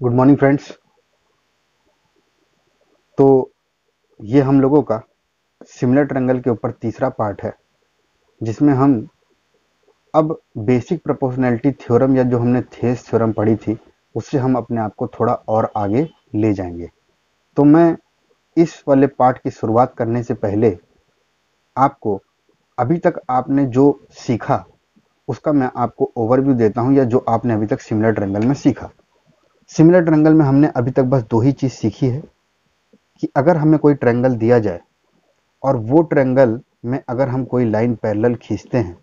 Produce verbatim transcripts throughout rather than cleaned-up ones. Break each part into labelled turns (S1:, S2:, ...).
S1: Good morning friends. तो ये हम लोगों का सिमिलर ट्रायंगल के ऊपर तीसरा पार्ट है, जिसमें हम अब बेसिक प्रोपोर्शनैलिटी थ्योरम या जो हमने थेस थ्योरम पढ़ी थी उससे हम अपने आप को थोड़ा और आगे ले जाएंगे। तो मैं इस वाले पार्ट की शुरुआत करने से पहले आपको अभी तक आपने जो सीखा उसका मैं आपको ओवरव्यू देता हूं, या जो आपने अभी तक सिमिलर ट्रायंगल में सीखा। सिमिलर ट्रायंगल में हमने अभी तक बस दो ही चीज सीखी है कि अगर हमें कोई ट्रायंगल दिया जाए और वो ट्रायंगल में अगर हम कोई लाइन पैरेलल खींचते हैं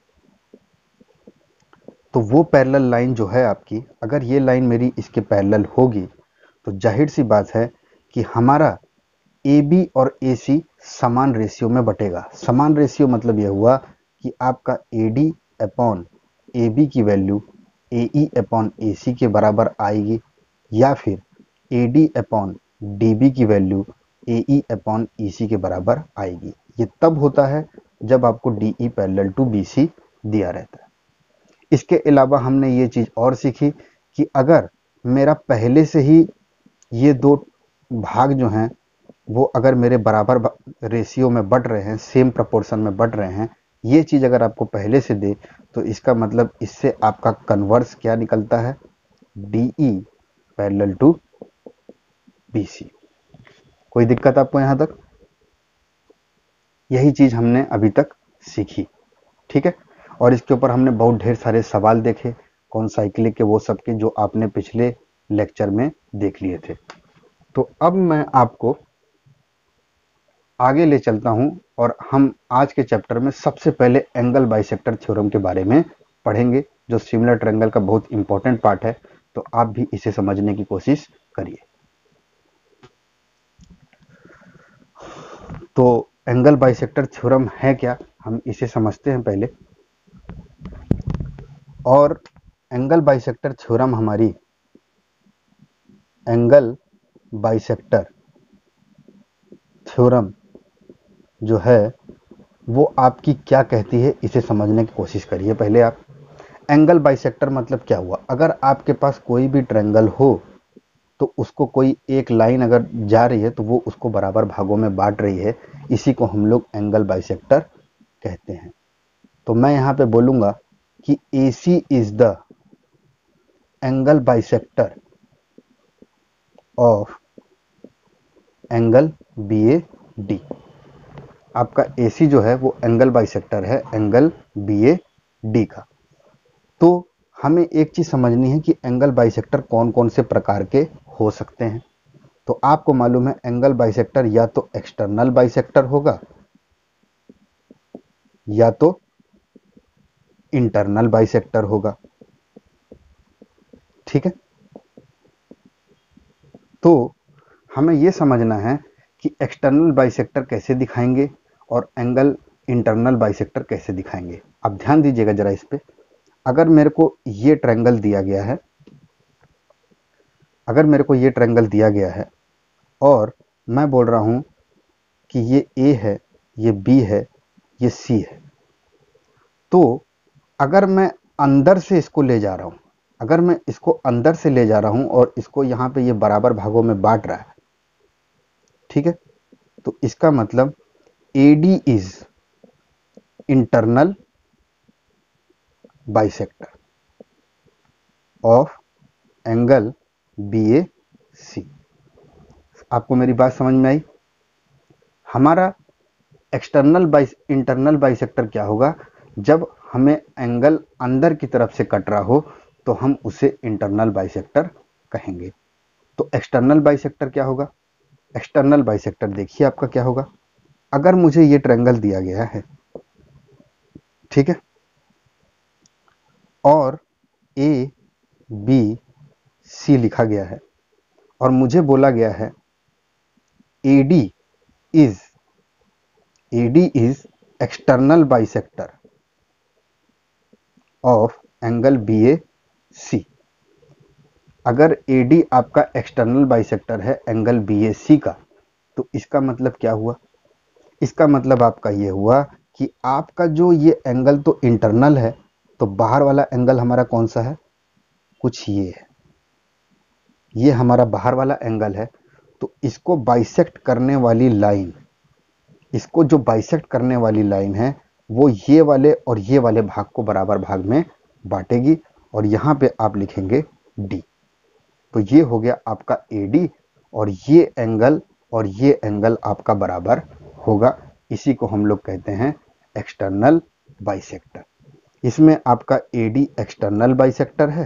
S1: तो वो पैरेलल लाइन जो है आपकी, अगर ये लाइन मेरी इसके पैरेलल होगी तो जाहिर सी बात है कि हमारा ए बी और ए सी समान रेशियो में बटेगा। समान रेशियो मतलब यह हुआ कि आपका A D upon A B की value A E upon A C के बराबर आएगी, या फिर A D upon D B की value A E upon E C के बराबर आएगी। ये तब होता है जब आपको D E parallel to B C दिया रहता है। इसके अलावा हमने ये चीज और सीखी कि अगर मेरा पहले से ही ये दो भाग जो हैं वो अगर मेरे बराबर रेशियो में बढ़ रहे हैं, सेम प्रपोर्शन में बढ़ रहे हैं, ये चीज अगर आपको पहले से दे तो इसका मतलब इससे आपका कन्वर्स क्या निकलता है, D E parallel to B C. कोई दिक्कत आपको यहां तक? यही चीज हमने अभी तक सीखी, ठीक है। और इसके ऊपर हमने बहुत ढेर सारे सवाल देखे, कौन साइक्लिक के वो सब के, जो आपने पिछले लेक्चर में देख लिए थे। तो अब मैं आपको आगे ले चलता हूं और हम आज के चैप्टर में सबसे पहले एंगल बाइसेक्टर थ्योरम के बारे में पढ़ेंगे, जो सिमिलर ट्रायंगल का बहुत इंपॉर्टेंट पार्ट है। तो आप भी इसे समझने की कोशिश करिए। तो एंगल बाइसेक्टर थ्योरम है क्या, हम इसे समझते हैं पहले। और एंगल बाइसेक्टर थ्योरम हमारी एंगल बाइसेक्टर थ्योरम जो है वो आपकी क्या कहती है, इसे समझने की कोशिश करिए पहले आप। एंगल बाइसेक्टर मतलब क्या हुआ, अगर आपके पास कोई भी ट्रायंगल हो तो उसको कोई एक लाइन अगर जा रही है तो वो उसको बराबर भागों में बांट रही है, इसी को हम लोग एंगल बाइसेक्टर कहते हैं। तो मैं यहां पे बोलूंगा कि A C is the angle bisector of angle B A D. आपका ए सी जो है वो एंगल बाइसेक्टर है एंगल बी ए डी का। तो हमें एक चीज समझनी है कि एंगल बाइसेक्टर कौन कौन से प्रकार के हो सकते हैं। तो आपको मालूम है एंगल बाइसेक्टर या तो एक्सटर्नल बाइसेक्टर होगा या तो इंटरनल बाइसेक्टर होगा, ठीक है। तो हमें यह समझना है कि एक्सटर्नल बाइसेक्टर कैसे दिखाएंगे और एंगल इंटरनल बाइसेक्टर कैसे दिखाएंगे। अब ध्यान दीजिएगा जरा इस पे। अगर मेरे को ये ट्रायंगल दिया गया है अगर मेरे को ये ट्रायंगल दिया गया है और मैं बोल रहा हूं कि ये ए है, ये बी है, ये सी है, तो अगर मैं अंदर से इसको ले जा रहा हूं अगर मैं इसको अंदर से ले जा रहा हूं और इसको यहां पे ये बराबर भागों में बांट रहा है, ठीक है, तो इसका मतलब A D is internal bisector of angle B A C. आपको मेरी बात समझ में आई? हमारा एक्सटर्नल बाइस इंटरनल बाइसेक्टर क्या होगा, जब हमें एंगल अंदर की तरफ से कट रहा हो तो हम उसे इंटरनल बाइसेक्टर कहेंगे। तो एक्सटर्नल बाइसेक्टर क्या होगा? एक्सटर्नल बाइसेक्टर देखिए आपका क्या होगा। अगर मुझे ये ट्रायंगल दिया गया है, ठीक है, और ए बी सी लिखा गया है और मुझे बोला गया है A D is A D is external bisector of angle B A C. अगर ए डी आपका एक्सटर्नल बाइसेक्टर है एंगल बी ए सी का, तो इसका मतलब क्या हुआ? इसका मतलब आपका ये हुआ कि आपका जो ये एंगल तो इंटरनल है, तो बाहर वाला एंगल हमारा कौन सा है? कुछ ये है, ये हमारा बाहर वाला एंगल है, तो इसको बाइसेक्ट करने वाली लाइन, इसको जो बाइसेक्ट करने वाली लाइन है वो ये वाले और ये वाले भाग को बराबर भाग में बांटेगी, और यहां पे आप लिखेंगे डी। तो ये हो गया आपका ए डी, और ये एंगल और ये एंगल आपका बराबर होगा। इसी को हम लोग कहते हैं एक्सटर्नल बाइसेक्टर। इसमें आपका ए डी एक्सटर्नल बाइसेक्टर है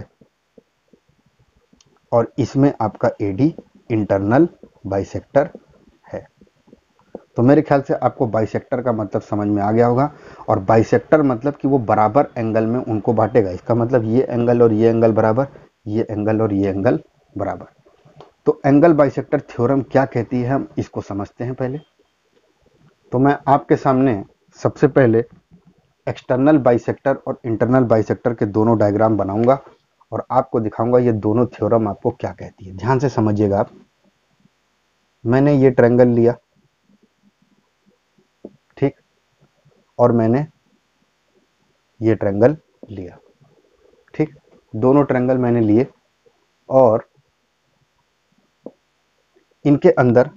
S1: और इसमें आपका ए डी इंटरनल बाइसेक्टर है। तो मेरे ख्याल से आपको बाइसेक्टर का मतलब समझ में आ गया होगा। और बाइसेक्टर मतलब कि वो बराबर एंगल में उनको बांटेगा। इसका मतलब ये एंगल और ये एंगल बराबर, ये एंगल और ये एंगल बराबर। तो एंगल बाइसेक्टर थ्योरम क्या कहती है, हम इसको समझते हैं पहले। तो मैं आपके सामने सबसे पहले एक्सटर्नल बाइसेक्टर और इंटरनल बाइसेक्टर के दोनों डायग्राम बनाऊंगा और आपको दिखाऊंगा ये दोनों थ्योरम आपको क्या कहती है। ध्यान से समझिएगा आप। मैंने ये ट्रायंगल लिया, ठीक, और मैंने ये ट्रायंगल लिया, ठीक। दोनों ट्रायंगल मैंने लिए और इनके अंदर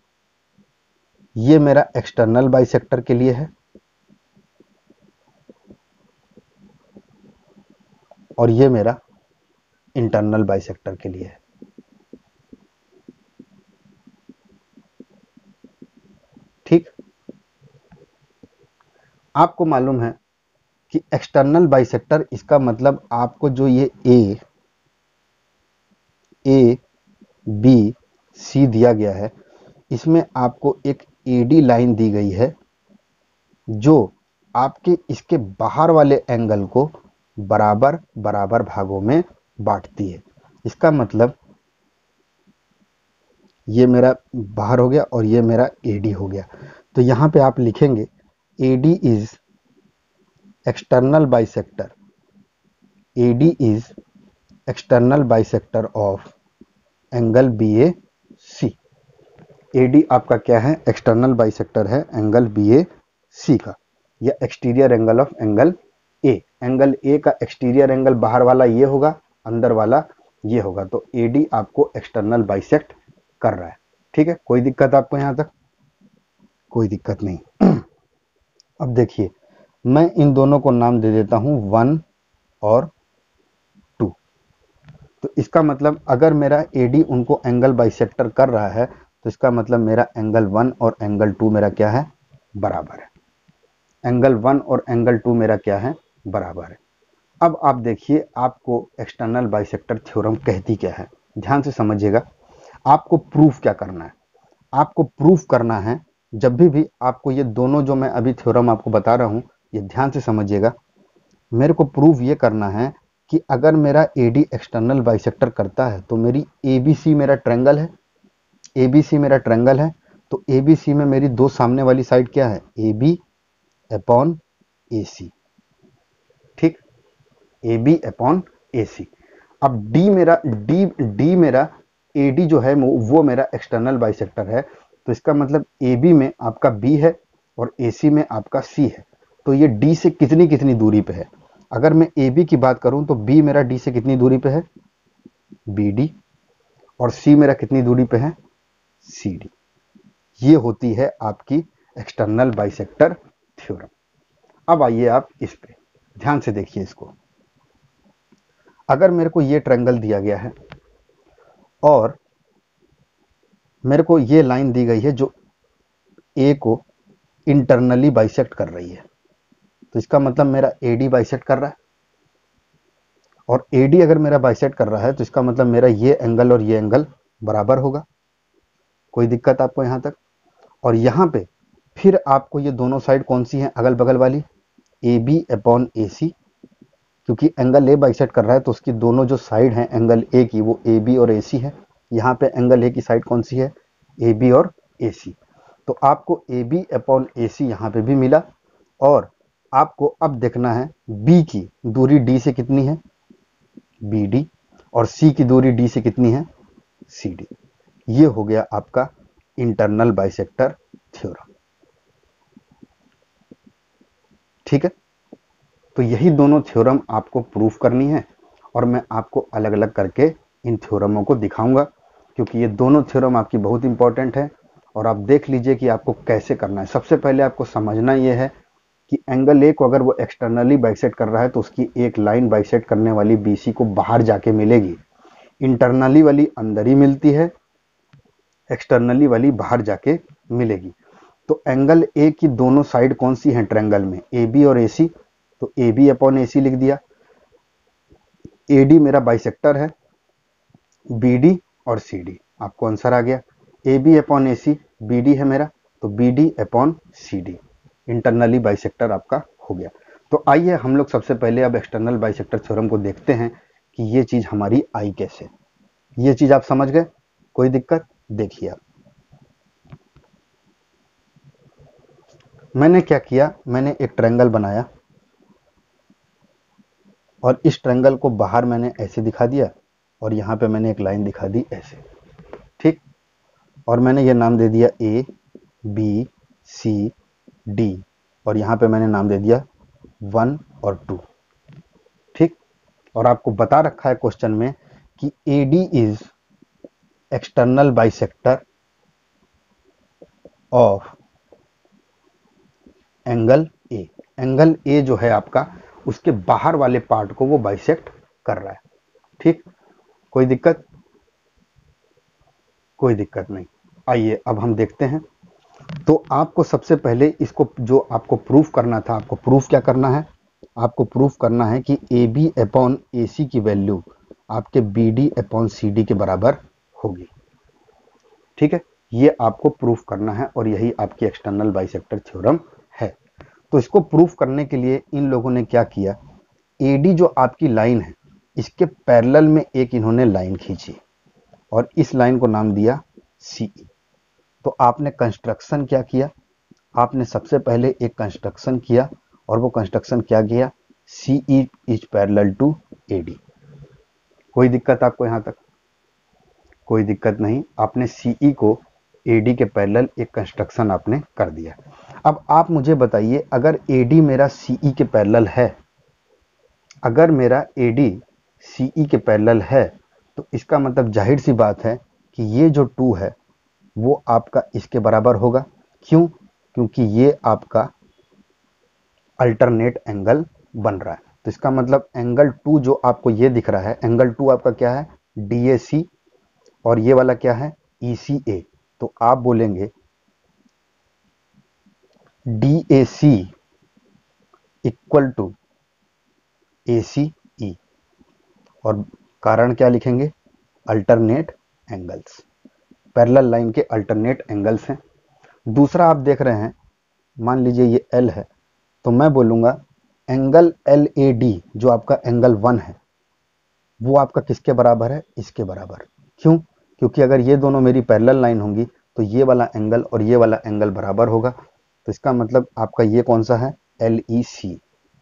S1: ये मेरा एक्सटर्नल बाइसेक्टर के लिए है और ये मेरा इंटरनल बाइसेक्टर के लिए है, ठीक। आपको मालूम है कि एक्सटर्नल बाइसेक्टर, इसका मतलब आपको जो ये ए ए बी सी दिया गया है, इसमें आपको एक एडी लाइन दी गई है जो आपके इसके बाहर वाले एंगल को बराबर बराबर भागों में बांटती है। इसका मतलब ये मेरा बाहर हो गया और ये मेरा एडी हो गया। तो यहां पे आप लिखेंगे A D is external bisector, A D is external bisector of angle B A C. A D आपका क्या है, एक्सटर्नल बाइसेक्टर है एंगल बी ए सी का, या exterior angle of angle A. Angle A का एक्सटीरियर एंगल बाहर वाला ये होगा, अंदर वाला ये होगा। तो एडी आपको एक्सटर्नल बाइसेक्ट कर रहा है, ठीक है। कोई दिक्कत आपको यहां तक? कोई दिक्कत नहीं। अब देखिए, मैं इन दोनों को नाम दे देता हूं वन और टू। तो इसका मतलब अगर मेरा एडी उनको एंगल बाइसेक्टर कर रहा है तो इसका मतलब मेरा एंगल वन और एंगल टू मेरा क्या है, बराबर है। एंगल वन और एंगल टू मेरा क्या है, बराबर है। अब आप देखिए आपको एक्सटर्नल बाइसेक्टर थ्योरम कहती क्या है। ध्यान से समझिएगा। आपको प्रूफ क्या करना है, आपको प्रूफ करना है, जब भी भी आपको ये दोनों जो मैं अभी थ्योरम आपको बता रहा हूं, ये ध्यान से समझिएगा। मेरे को प्रूफ ये करना है कि अगर मेरा एडी एक्सटर्नल बाइसेक्टर करता है तो मेरी एबीसी मेरा ट्रायंगल है, एबीसी मेरा ट्रायंगल है, तो एबीसी में मेरी दो सामने वाली साइड क्या है, A B upon A C, ठीक, ए बी अपॉन ए सी। अब डी मेरा डी डी मेरा एडी जो है वो मेरा एक्सटर्नल बाइसेक्टर है, तो इसका मतलब ए बी में आपका बी है और ए सी में आपका सी है। तो ये डी से कितनी कितनी दूरी पे है? अगर मैं ए बी की बात करूं तो बी मेरा डी से कितनी दूरी पे है, बी डी, और सी मेरा कितनी दूरी पे है, सी डी। ये होती है आपकी एक्सटर्नल बाइसेक्टर थ्योरम। अब आइए आप इस पे ध्यान से देखिए इसको। अगर मेरे को ये ट्रायंगल दिया गया है और मेरे को ये लाइन दी गई है जो ए को इंटरनली बाइसेक्ट कर रही है, तो इसका मतलब मेरा एडी बाइसेक्ट कर रहा है, और एडी अगर मेरा बाइसेक्ट कर रहा है तो इसका मतलब मेरा ये एंगल और ये एंगल बराबर होगा। कोई दिक्कत आपको यहां तक? और यहां पे फिर आपको ये दोनों साइड कौन सी हैं, अगल बगल वाली, ए बी अपॉन ए सी, क्योंकि एंगल ए बाइसेक्ट कर रहा है तो उसकी दोनों जो साइड हैं एंगल ए की वो ए बी और ए सी है। यहाँ पे एंगल ए की साइड कौन सी है, ए बी और ए सी। तो आपको ए बी अपॉन ए सी यहाँ पे भी मिला, और आपको अब देखना है बी की दूरी डी से कितनी है, बी डी, और सी की दूरी डी से कितनी है, सी डी। ये हो गया आपका इंटरनल बाइसेक्टर थ्योरम, ठीक है। तो यही दोनों थ्योरम आपको प्रूफ करनी है और मैं आपको अलग अलग करके इन थ्योरमों को दिखाऊंगा, क्योंकि ये दोनों थ्योरम आपकी बहुत इंपॉर्टेंट है। और आप देख लीजिए कि आपको कैसे करना है। सबसे पहले आपको समझना ये है कि एंगल ए को अगर वो एक्सटर्नली बाइसेक्ट कर रहा है तो उसकी एक लाइन बाइसेक्ट करने वाली बीसी को बाहर जाके मिलेगी। इंटरनली वाली अंदर ही मिलती है, एक्सटर्नली वाली बाहर जाके मिलेगी। तो एंगल ए की दोनों साइड कौन सी हैं ट्रायंगल में, ए बी और ए सी। तो A B upon A C लिख दिया। ए डी मेरा बाइसेक्टर है, बी डी और सी डी, आपको आंसर आ गया। A B upon A C, B D है मेरा, तो B D upon C D, internally bisector आपका हो गया। तो आइए हम लोग सबसे पहले अब एक्सटर्नल बाइसेक्टर थ्योरम को देखते हैं कि ये चीज हमारी आई कैसे। ये चीज आप समझ गए, कोई दिक्कत? देखिए आप, मैंने क्या किया, मैंने एक ट्रायंगल बनाया और इस ट्रायंगल को बाहर मैंने ऐसे दिखा दिया और यहां पे मैंने एक लाइन दिखा दी ऐसे, ठीक। और मैंने ये नाम दे दिया ए बी सी डी, और यहां पे मैंने नाम दे दिया वन और टू, ठीक। और आपको बता रखा है क्वेश्चन में कि A D is external bisector of angle A. Angle A जो है आपका, उसके बाहर वाले पार्ट को वो बाइसेक्ट कर रहा है, ठीक। कोई दिक्कत? कोई दिक्कत नहीं। आइए अब हम देखते हैं। तो आपको सबसे पहले इसको जो आपको प्रूफ करना था, आपको प्रूफ क्या करना है, आपको प्रूफ करना है कि ए बी अपॉन ए सी की वैल्यू आपके B D upon C D के बराबर होगी, ठीक है। ये आपको प्रूफ करना है और यही आपकी एक्सटर्नल बाइसेक्टर थ्योरम है। तो इसको प्रूफ करने के लिए इन लोगों ने क्या किया, ए डी जो आपकी लाइन है, इसके पैरेलल में एक इन्होंने लाइन खींची और इस लाइन को नाम दिया सी ई। तो आपने कंस्ट्रक्शन क्या किया, आपने सबसे पहले एक कंस्ट्रक्शन किया और वो कंस्ट्रक्शन क्या किया, C E is parallel to A D. कोई दिक्कत आपको यहां तक? कोई दिक्कत नहीं। आपने सी ई को ए डी के पैरेलल एक कंस्ट्रक्शन आपने कर दिया। अब आप मुझे बताइए, अगर ए डी मेरा सी ई के पैरेलल है, अगर मेरा ए डी सी ई के पैरेलल है, तो इसका मतलब जाहिर सी बात है कि ये जो टू है वो आपका इसके बराबर होगा। क्यों? क्योंकि ये आपका अल्टरनेट एंगल बन रहा है। तो इसका मतलब एंगल टू जो आपको ये दिख रहा है, एंगल टू आपका क्या है, डी ए सी, और ये वाला क्या है, ई सी ए। तो आप बोलेंगे D A C equal to A C E, और कारण क्या लिखेंगे, अल्टरनेट एंगल्स, पैरेलल लाइन के अल्टरनेट एंगल्स हैं। दूसरा आप देख रहे हैं, मान लीजिए ये एल है, तो मैं बोलूंगा एंगल एल ए डी जो आपका एंगल वन है वो आपका किसके बराबर है, इसके बराबर। क्यों? क्योंकि अगर ये दोनों मेरी पैरेलल लाइन होंगी तो ये वाला एंगल और ये वाला एंगल बराबर होगा। तो इसका मतलब आपका ये कौन सा है, एल ई सी।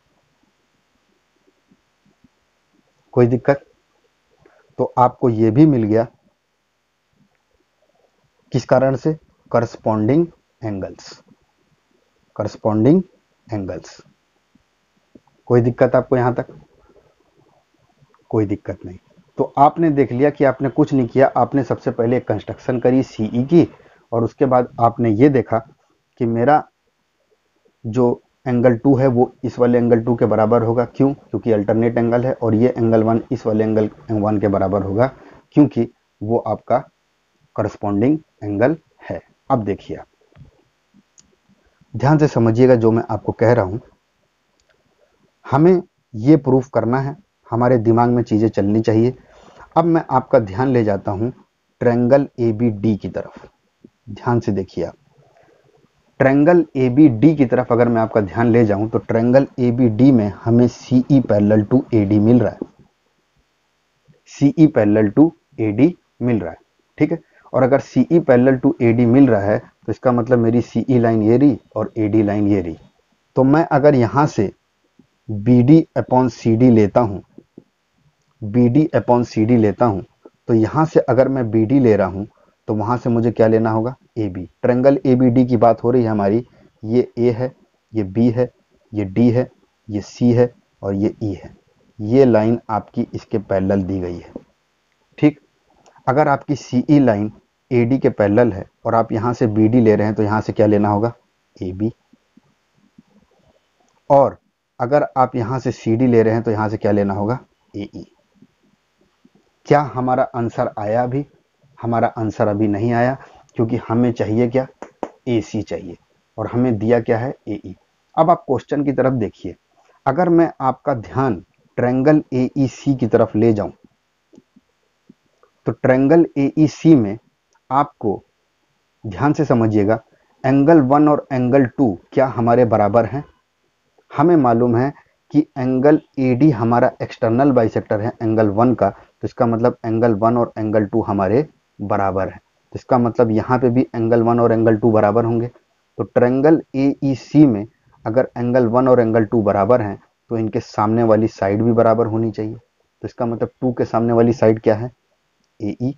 S1: कोई दिक्कत? तो आपको ये भी मिल गया, किस कारण से, करस्पॉन्डिंग एंगल्स, करस्पॉन्डिंग एंगल्स। कोई दिक्कत आपको यहां तक? कोई दिक्कत नहीं। तो आपने देख लिया कि आपने कुछ नहीं किया, आपने सबसे पहले एक कंस्ट्रक्शन करी सीई की, और उसके बाद आपने ये देखा कि मेरा जो एंगल टू है वो इस वाले एंगल टू के बराबर होगा। क्यों? क्योंकि अल्टरनेट एंगल है। और ये एंगल वन इस वाले एंगल वन के बराबर होगा, क्योंकि वो आपका करस्पॉन्डिंग एंगल है। अब देखिए, आप ध्यान से समझिएगा जो मैं आपको कह रहा हूं। हमें ये प्रूफ करना है, हमारे दिमाग में चीजें चलनी चाहिए। अब मैं आपका ध्यान ले जाता हूं ट्रायंगल ए बी डी की तरफ। ध्यान से देखिए आप, ट्रायंगल ए बी डी की तरफ अगर मैं आपका ध्यान ले जाऊं तो ट्रायंगल ए बी डी में हमें C E parallel to A D मिल रहा है, C E parallel to A D मिल रहा है, ठीक है। और अगर C E parallel to A D मिल रहा है तो इसका मतलब मेरी सी ई लाइन ये रही और ए डी लाइन ये रही। तो मैं अगर यहां से B D upon C D लेता हूं, B D upon C D लेता हूं, तो यहां से अगर मैं बी डी ले रहा हूं तो वहां से मुझे क्या लेना होगा, A B. Triangle A B D की बात हो रही है हमारी, ये ए है, ये बी है, ये डी है, ये सी है और ये ई है। ये लाइन आपकी इसके पैरेलल दी गई है, ठीक, अगर आपकी सीई लाइन एडी के पैरेलल है और आप यहां से बीडी ले रहे हैं तो यहां से क्या लेना होगा, एबी, और अगर आप यहां से सीडी ले रहे हैं तो यहां से क्या लेना होगा, एई। क्या हमारा आंसर आया? अभी हमारा आंसर अभी नहीं आया, क्योंकि हमें चाहिए क्या, एसी चाहिए, और हमें दिया क्या है, एई। अब आप क्वेश्चन की तरफ देखिए, अगर मैं आपका ध्यान ट्रायंगल एईसी की तरफ ले जाऊं तो ट्रायंगल एईसी में आपको ध्यान से समझिएगा, एंगल वन और एंगल टू क्या हमारे बराबर हैं? हमें मालूम है कि एंगल एडी हमारा एक्सटर्नल बाइसेक्टर है एंगल वन का, तो इसका मतलब एंगल वन और एंगल टू हमारे बराबर है। तो इसका मतलब यहाँ पे भी एंगल वन और एंगल टू बराबर होंगे। तो ट्रायंगल एईसी में अगर एंगल वन और एंगल टू बराबर हैं तो इनके सामने वाली साइड भी बराबर होनी चाहिए। तो इसका मतलब टू के सामने वाली साइड क्या है, एई,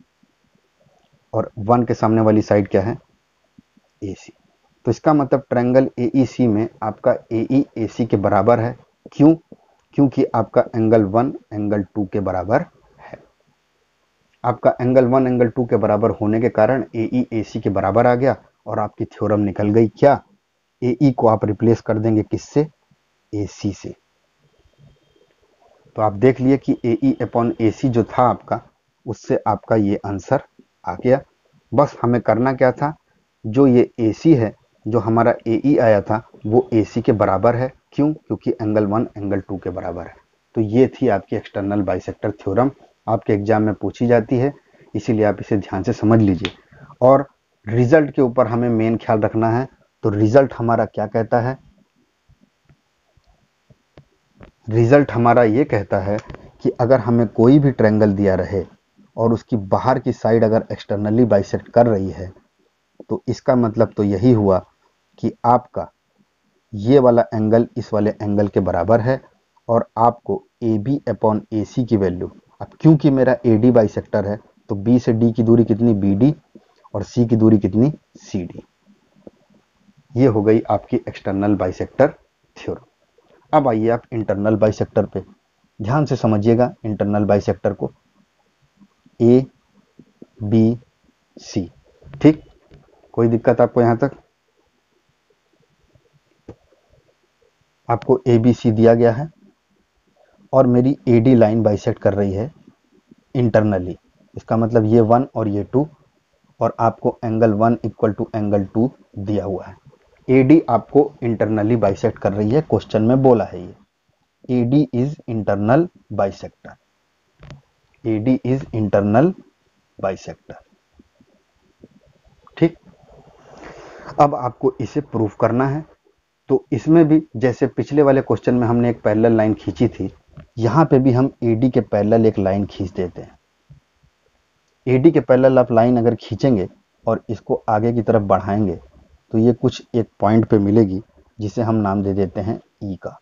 S1: और वन के सामने वाली साइड क्या है, एसी। तो इसका मतलब ट्रायंगल एईसी में आपका एई एसी के बराबर है। क्यों? क्योंकि आपका एंगल वन एंगल टू के बराबर है। आपका एंगल वन एंगल टू के बराबर होने के कारण एई एसी के बराबर आ गया और आपकी थ्योरम निकल गई। क्या? एई को आप रिप्लेस कर देंगे किससे, एसी से। तो आप देख लिए कि एई अपॉन एसी जो था आपका, उससे आपका ये आंसर आ गया। बस हमें करना क्या था, जो ये एसी है, जो हमारा एई आया था, वो एसी के बराबर है। क्यों? क्योंकि एंगल वन एंगल टू के बराबर है। तो ये थी आपकी एक्सटर्नल बाइसेक्टर थ्योरम, आपके एग्जाम में पूछी जाती है, इसीलिए आप इसे ध्यान से समझ लीजिए। और रिजल्ट के ऊपर हमें मेन ख्याल रखना है। तो रिजल्ट हमारा क्या कहता है, रिजल्ट हमारा ये कहता है कि अगर हमें कोई भी ट्रायंगल दिया रहे और उसकी बाहर की साइड अगर एक्सटर्नली बाइसेक्ट कर रही है, तो इसका मतलब तो यही हुआ कि आपका ये वाला एंगल इस वाले एंगल के बराबर है, और आपको ए बी अपॉन ए सी की वैल्यू, अब क्योंकि मेरा ए डी बाइसेक्टर है तो बी से डी की दूरी कितनी, बी डी, और सी की दूरी कितनी, सी डी। ये हो गई आपकी एक्सटर्नल बाइसेक्टर थ्योरम। अब आइए आप इंटरनल बाइसेक्टर पे ध्यान से समझिएगा। इंटरनल बाइसेक्टर को ए बी सी, ठीक, कोई दिक्कत आपको यहां तक? आपको ए बी सी दिया गया है और मेरी ए डी लाइन बाइसेक्ट कर रही है इंटरनली। इसका मतलब ये वन और ये टू, और आपको angle one equal to angle two दिया हुआ है। एडी आपको इंटरनली बाइसेक्ट कर रही है, क्वेश्चन में बोला है ये, A D is internal bisector, A D is internal bisector. ठीक, अब आपको इसे प्रूफ करना है। तो इसमें भी जैसे पिछले वाले क्वेश्चन में हमने एक पैरेलल लाइन खींची थी, यहां पे भी हम एडी के पैरेलल एक लाइन खींच देते हैं। एडी के पैरेलल आप लाइन अगर खींचेंगे और इसको आगे की तरफ बढ़ाएंगे तो ये कुछ एक पॉइंट पे मिलेगी, जिसे हम नाम दे देते हैं ई का।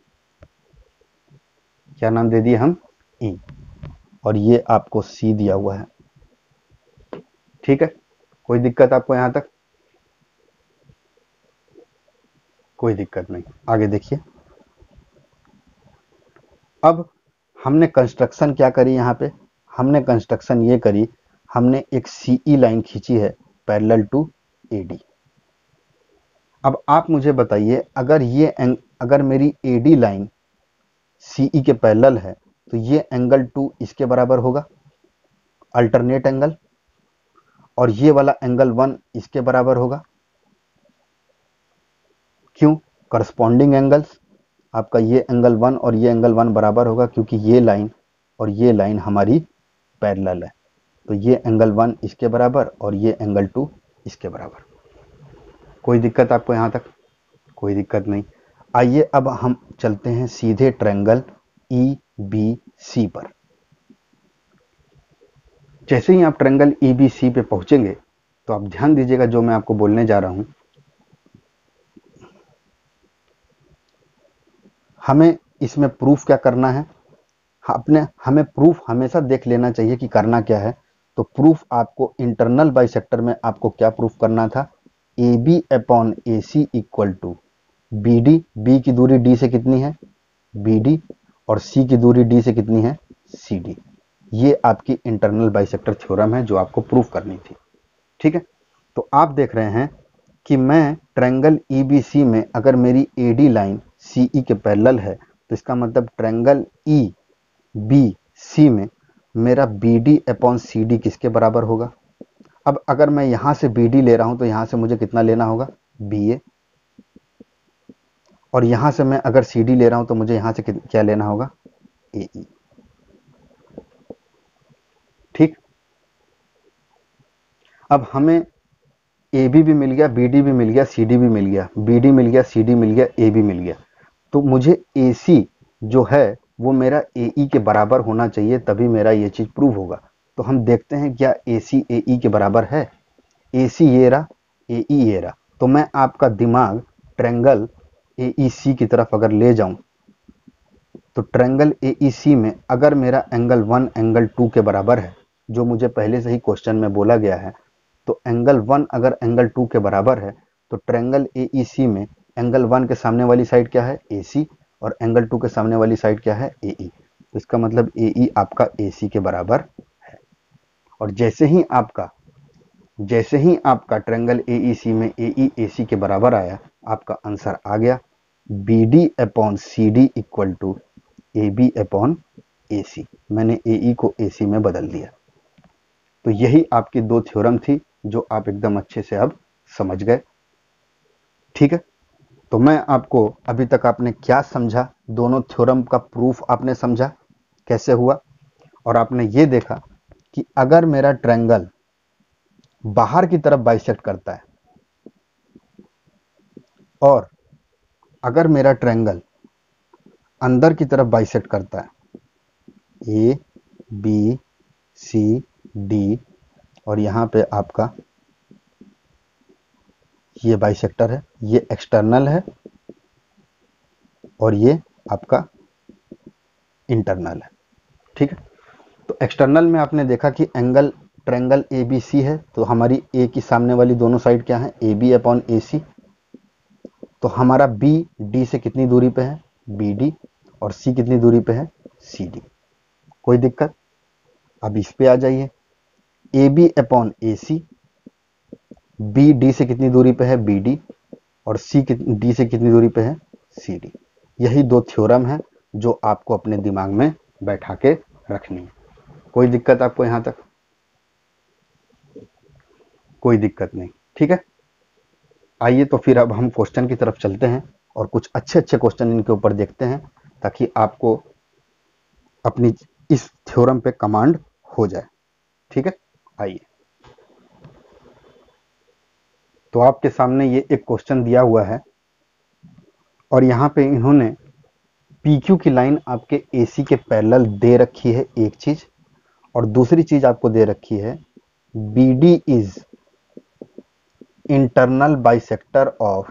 S1: क्या नाम दे दिए हम, ई, और ये आपको सी दिया हुआ है। ठीक है, कोई दिक्कत आपको यहां तक? कोई दिक्कत नहीं, आगे देखिए। अब हमने कंस्ट्रक्शन क्या करी, यहां पे हमने कंस्ट्रक्शन ये करी, हमने एक सीई लाइन खींची है पैरेलल टू एडी। अब आप मुझे बताइए, अगर ये अगर मेरी एडी लाइन सीई के पैरेलल है तो ये एंगल टू इसके बराबर होगा, अल्टरनेट एंगल, और ये वाला एंगल वन इसके बराबर होगा। क्यों? करस्पॉन्डिंग एंगल्स, आपका ये एंगल वन और ये एंगल वन बराबर होगा, क्योंकि ये लाइन और ये लाइन हमारी पैरेलल है। तो ये एंगल वन इसके बराबर और ये एंगल टू इसके बराबर। कोई दिक्कत आपको यहां तक? कोई दिक्कत नहीं। आइए अब हम चलते हैं सीधे ट्रायंगल ई बी सी पर। जैसे ही आप ट्रायंगल ई बी सी पे पहुंचेंगे तो आप ध्यान दीजिएगा जो मैं आपको बोलने जा रहा हूं। हमें इसमें प्रूफ क्या करना है, अपने हमें प्रूफ हमेशा देख लेना चाहिए कि करना क्या है। तो प्रूफ आपको इंटरनल बाइसेक्टर में आपको क्या प्रूफ करना था, A B upon A C equal to B D, B की दूरी डी से कितनी है, बी डी, और सी की दूरी डी से कितनी है, सी डी। ये आपकी इंटरनल बाइसेक्टर थ्योरम है जो आपको प्रूफ करनी थी। ठीक है, तो आप देख रहे हैं कि मैं ट्रायंगल ई बी सी में अगर मेरी ए डी लाइन सी ई के पैरेलल है तो इसका मतलब ट्रायंगल ई बी सी में मेरा B D upon C D किसके बराबर होगा। अब अगर मैं यहां से बी डी ले रहा हूं तो यहां से मुझे कितना लेना होगा, बी ए, और यहां से मैं अगर सी डी ले रहा हूं तो मुझे यहां से क्या लेना होगा, ए ई। ठीक, अब हमें ए बी भी मिल गया, बी डी भी मिल गया, सी डी भी मिल गया, बी डी मिल गया, सी डी मिल गया, ए बी मिल गया, तो मुझे ए सी जो है वो मेरा ए ई के बराबर होना चाहिए, तभी मेरा ये चीज प्रूव होगा। तो हम देखते हैं क्या ए सी ए ई के बराबर है। ए सी ये रहा, ए ई ये रहा, तो मैं आपका दिमाग ट्रायंगल ए ई सी की तरफ अगर ले जाऊं तो ट्रायंगल ए ई सी में अगर मेरा एंगल वन एंगल टू के बराबर है, जो मुझे पहले से ही क्वेश्चन में बोला गया है, तो एंगल वन अगर एंगल टू के बराबर है तो ट्रायंगल ए ई सी में एंगल वन के सामने वाली साइड क्या है, ए सी, और एंगल टू के सामने वाली साइड क्या है, ए ई। तो इसका मतलब ए ई आपका ए सी के बराबर है। और जैसे ही आपका जैसे ही आपका ट्रायंगल ए ई सी में ए ई ए सी के बराबर आया, आपका आंसर आ गया, B D upon C D equal to A B upon A C. मैंने ए ई को ए सी में बदल दिया। तो यही आपकी दो थ्योरम थी जो आप एकदम अच्छे से अब समझ गए। ठीक है, तो मैं आपको अभी तक आपने क्या समझा, दोनों थ्योरम का प्रूफ आपने समझा कैसे हुआ, और आपने ये देखा कि अगर मेरा ट्रायंगल बाहर की तरफ बाइसेक्ट करता है और अगर मेरा ट्रायंगल अंदर की तरफ बाइसेक्ट करता है, ए बी सी डी, और यहां पे आपका ये बाइसेक्टर है, ये एक्सटर्नल है और ये आपका इंटरनल है। ठीक है, तो एक्सटर्नल में आपने देखा कि angle triangle A B C है, तो हमारी ए की सामने वाली दोनों साइड क्या है, A B upon A C. तो हमारा बी डी से कितनी दूरी पे है, बी डी, और सी कितनी दूरी पे है, सी डी। कोई दिक्कत? अब इस पे आ जाइए, A B upon A C, B D से कितनी दूरी पे है, बी डी, और सी डी से कितनी दूरी पे है, सी डी। यही दो थ्योरम है जो आपको अपने दिमाग में बैठा के रखनी है। कोई दिक्कत आपको यहां तक? कोई दिक्कत नहीं। ठीक है, आइए तो फिर अब हम क्वेश्चन की तरफ चलते हैं और कुछ अच्छे अच्छे क्वेश्चन इनके ऊपर देखते हैं ताकि आपको अपनी इस थ्योरम पे कमांड हो जाए। ठीक है, आइए। तो आपके सामने ये एक क्वेश्चन दिया हुआ है और यहां पे इन्होंने पी क्यू की लाइन आपके ए सी के पैरेलल दे रखी है एक चीज, और दूसरी चीज आपको दे रखी है B D is internal bisector of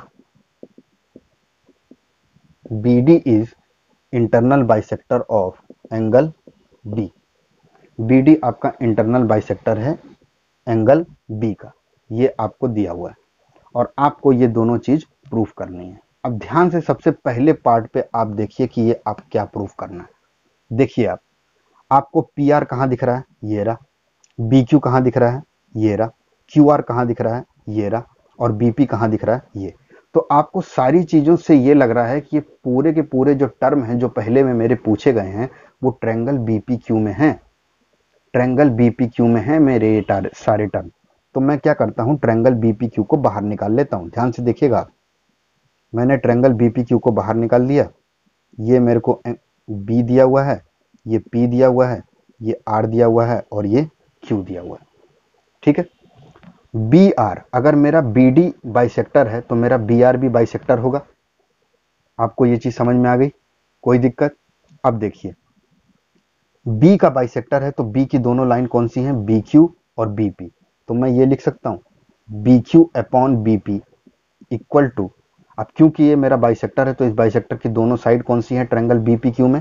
S1: B D is internal bisector of angle B. B D आपका इंटरनल बाइसेक्टर है एंगल बी का, ये आपको दिया हुआ है और आपको ये दोनों चीज प्रूफ करनी है। अब ध्यान से सबसे पहले पार्ट पे आप देखिए कि ये आप क्या प्रूफ करना है। देखिए आप आपको पी आर कहां दिख रहा है, ये रहा, बी क्यू कहां दिख रहा है, ये रहा, क्यू आर कहां दिख रहा है, ये रहा, और बी पी कहां दिख रहा है, ये। तो आपको सारी चीजों से ये लग रहा है कि ये पूरे के पूरे जो टर्म हैं जो पहले में मेरे पूछे गए हैं वो ट्रायंगल बी पी क्यू में है, ट्रायंगल बी पी क्यू में है मेरे ये सारे टर्म। तो मैं क्या करता हूं, ट्रायंगल बी पी क्यू को बाहर निकाल लेता हूं। ध्यान से देखिएगा, मैंने ट्रायंगल बी पी क्यू को बाहर निकाल लिया। ये मेरे को बी दिया हुआ है, ये पी दिया हुआ है, ये आर दिया हुआ है और ये क्यू दिया हुआ है। ठीक है, बी आर अगर मेरा बी डी बाइसेक्टर है तो मेरा बी आर भी बाइसेक्टर होगा। आपको ये चीज समझ में आ गई? कोई दिक्कत? अब देखिए, बी का बाइसेक्टर है तो बी की दोनों लाइन कौन सी हैं, बी क्यू और बी पी। तो मैं ये लिख सकता हूं B Q upon B P equal to, अब क्योंकि ये मेरा बाइसेक्टर है तो इस बाइसेक्टर की दोनों साइड कौन सी हैं ट्रायंगल बी पी क्यू में,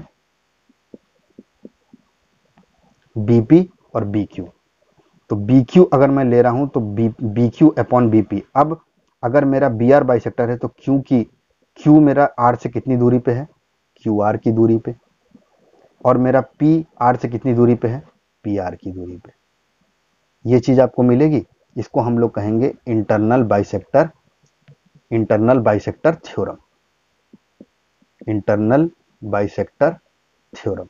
S1: बी पी और बी क्यू। तो बी क्यू अगर मैं ले रहा हूं तो B B Q upon B P. अब अगर मेरा बी आर बाइसेक्टर है तो क्यू की क्यू मेरा आर से कितनी दूरी पे है, क्यू आर की दूरी पे, और मेरा पी आर से कितनी दूरी पे है, पी आर की दूरी पे। ये चीज आपको मिलेगी, इसको हम लोग कहेंगे internal bisector internal bisector theorem internal bisector theorem,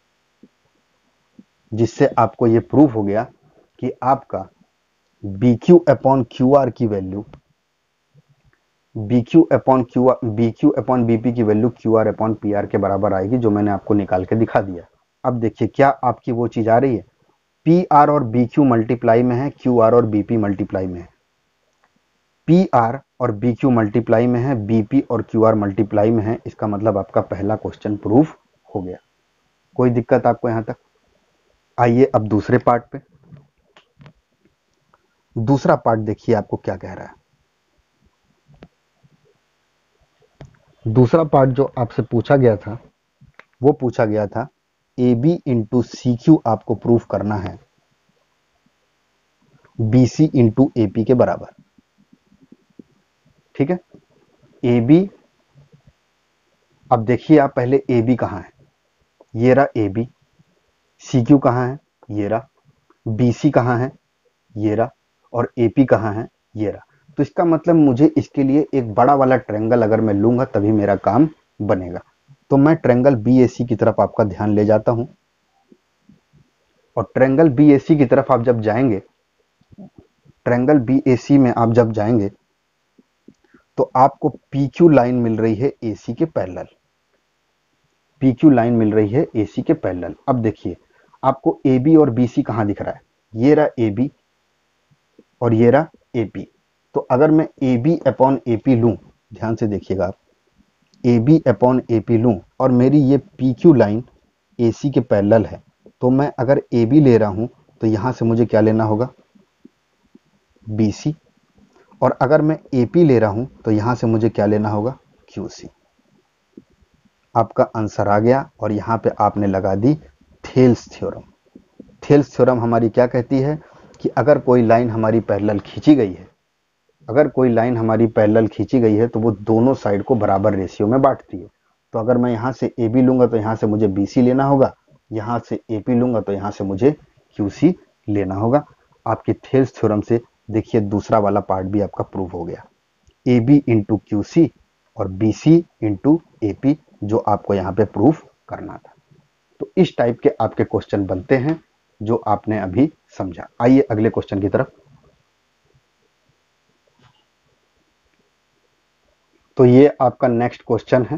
S1: जिससे आपको ये प्रूव हो गया कि आपका B Q upon Q R की value B Q upon Q R B Q upon B P की value Q R upon P R के बराबर आएगी, जो मैंने आपको निकाल के दिखा दिया। अब देखिए क्या आपकी वो चीज आ रही है, पी आर और बी क्यू मल्टीप्लाई में है, क्यू आर और बी पी मल्टीप्लाई में है, पी आर और बी क्यू मल्टीप्लाई में है, बी पी और क्यू आर मल्टीप्लाई में है। इसका मतलब आपका पहला क्वेश्चन प्रूफ हो गया। कोई दिक्कत आपको यहां तक? आइए अब दूसरे पार्ट पे। दूसरा पार्ट देखिए आपको क्या कह रहा है। दूसरा पार्ट जो आपसे पूछा गया था वो पूछा गया था A B into C Q आपको प्रूफ करना है B C into A P के बराबर। ठीक है, ए बी, अब देखिए आप पहले ए बी कहां है, ये रहा ए बी, सी क्यू कहां है, ये रहा, बी सी कहां है, ये रहा, और ए पी कहां है, ये रहा। तो इसका मतलब मुझे इसके लिए एक बड़ा वाला ट्रायंगल अगर मैं लूंगा तभी मेरा काम बनेगा। तो मैं ट्रायंगल बी ए सी की तरफ आपका ध्यान ले जाता हूं, और ट्रायंगल बी ए सी की तरफ आप जब जाएंगे, ट्रायंगल बी ए सी में आप जब जाएंगे तो आपको पी क्यू लाइन मिल रही है ए सी के पैरेलल, पी क्यू लाइन मिल रही है ए सी के पैरेलल। अब देखिए आपको ए बी और बी सी कहां दिख रहा है, ये रहा ए बी और ये रहा ए पी। तो अगर मैं A B upon A P लूं, ध्यान से देखिएगा आप, A B upon A P लूं और मेरी ये P Q line A C के पैरेलल है, तो मैं अगर ए बी ले रहा हूं तो यहां से मुझे क्या लेना होगा, बी सी, और अगर मैं ए पी ले रहा हूं तो यहां से मुझे क्या लेना होगा, क्यू सी। आपका आंसर आ गया, और यहां पे आपने लगा दी थेल्स थ्योरम। थेल्स थ्योरम हमारी क्या कहती है कि अगर कोई लाइन हमारी पैरेलल खींची गई है अगर कोई लाइन हमारी पैरेलल खींची गई है तो वो दोनों साइड को बराबर रेशियो में बांटती है। तो अगर मैं यहां से ए बी लूंगा तो यहां से मुझे बी सी लेना होगा, यहां से ए पी लूंगा तो यहां से मुझे क्यू सी लेना होगा। आपकी थेल्स थ्योरम से देखिए दूसरा वाला पार्ट भी आपका प्रूव हो गया, A B into Q C और B C into A P, जो आपको यहां पे प्रूफ करना था। तो इस टाइप के आपके क्वेश्चन बनते हैं जो आपने अभी समझा। आइए अगले क्वेश्चन की तरफ। तो ये आपका नेक्स्ट क्वेश्चन है।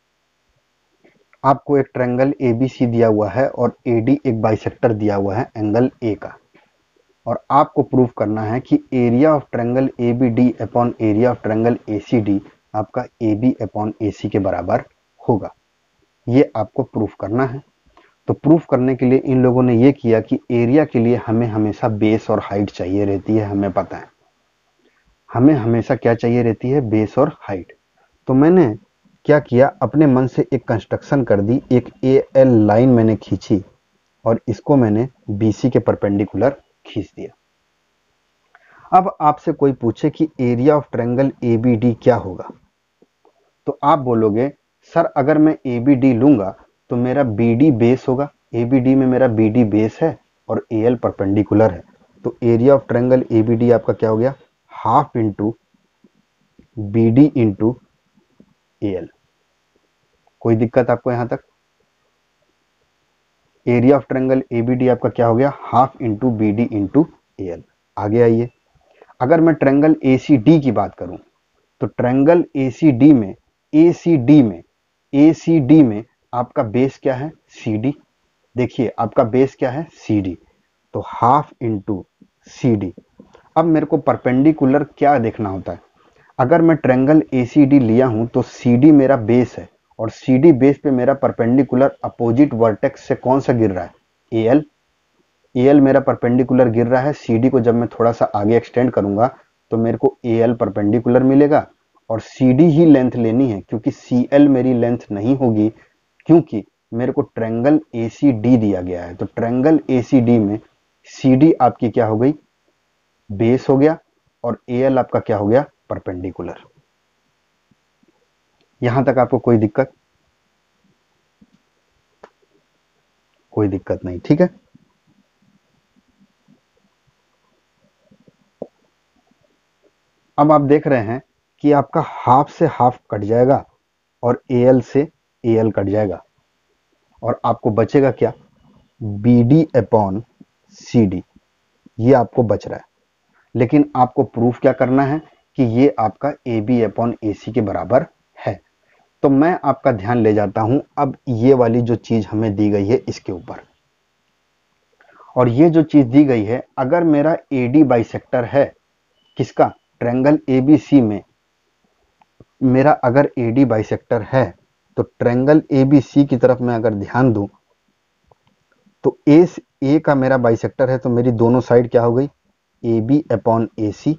S1: आपको एक ट्रायंगल ए बी सी दिया हुआ है और ए डी एक बाइसेक्टर दिया हुआ है एंगल ए का, और आपको प्रूफ करना है कि area of triangle A B D upon area of triangle A C D आपका A B upon A C के बराबर होगा। ये आपको प्रूफ करना है। तो प्रूफ करने के लिए इन लोगों ने ये किया कि एरिया के लिए हमें हमेशा बेस और हाइट चाहिए रहती है, हमें पता है हमें हमेशा क्या चाहिए रहती है, बेस और हाइट। तो मैंने क्या किया, अपने मन से एक कंस्ट्रक्शन कर दी, एक ए एल लाइन मैंने खींची और इसको मैंने बी सी के परपेंडिकुलर खींच दिया। अब आपसे कोई पूछे कि area of triangle A B D क्या होगा, तो आप बोलोगे सर अगर मैं ए बी डी लूंगा तो मेरा बी डी बेस होगा, ए बी डी में मेरा बी डी बेस है और ए एल परपेंडिकुलर है। तो area of triangle A B D आपका क्या हो गया, half into B D into A L. कोई दिक्कत आपको यहां तक? Area of triangle A B D आपका क्या हो गया, half into B D into A L. आगे आइए, अगर मैं ट्रायंगल ए सी डी की बात करूं तो ट्रायंगल ए सी डी में ए सी डी में ए सी डी में आपका बेस क्या है, सी डी। देखिए आपका बेस क्या है, सी डी, तो हाफ इंटू सी डी। अब मेरे को परपेंडिकुलर क्या देखना होता है, अगर मैं ट्रायंगल ए सी डी लिया हूं तो सी डी मेरा बेस है और सी डी बेस पे मेरा परपेंडिकुलर अपोजिट वर्टेक्स से कौन सा गिर रहा है, ए एल। ए एल मेरा परपेंडिकुलर गिर रहा है, सी डी को जब मैं थोड़ा सा आगे एक्सटेंड करूंगा तो मेरे को ए एल परपेंडिकुलर मिलेगा, और सी डी ही लेंथ लेनी है क्योंकि सी एल मेरी लेंथ नहीं होगी, क्योंकि मेरे को ट्रायंगल ए सी डी दिया गया है। तो ट्रायंगल ए सी डी में सी डी आपकी क्या हो गई, बेस हो गया, और ए एल आपका क्या हो गया, परपेंडिकुलर। यहां तक आपको कोई दिक्कत? कोई दिक्कत नहीं, ठीक है। अब आप देख रहे हैं कि आपका हाफ से हाफ कट जाएगा और ए एल से ए एल कट जाएगा और आपको बचेगा क्या, B D upon C D, ये आपको बच रहा है। लेकिन आपको प्रूफ क्या करना है कि ये आपका A B upon A C के बराबर है। तो मैं आपका ध्यान ले जाता हूं अब ये वाली जो चीज हमें दी गई है इसके ऊपर, और ये जो चीज दी गई है, अगर मेरा ए डी बाइसेक्टर है किसका, ट्रायंगल ए बी सी में, मेरा अगर ए डी बाइसेक्टर है तो ट्रायंगल ए बी सी की तरफ मैं अगर ध्यान दूं तो ए ए का मेरा बाइसेक्टर है, तो मेरी दोनों साइड क्या हो गई, A B upon A C,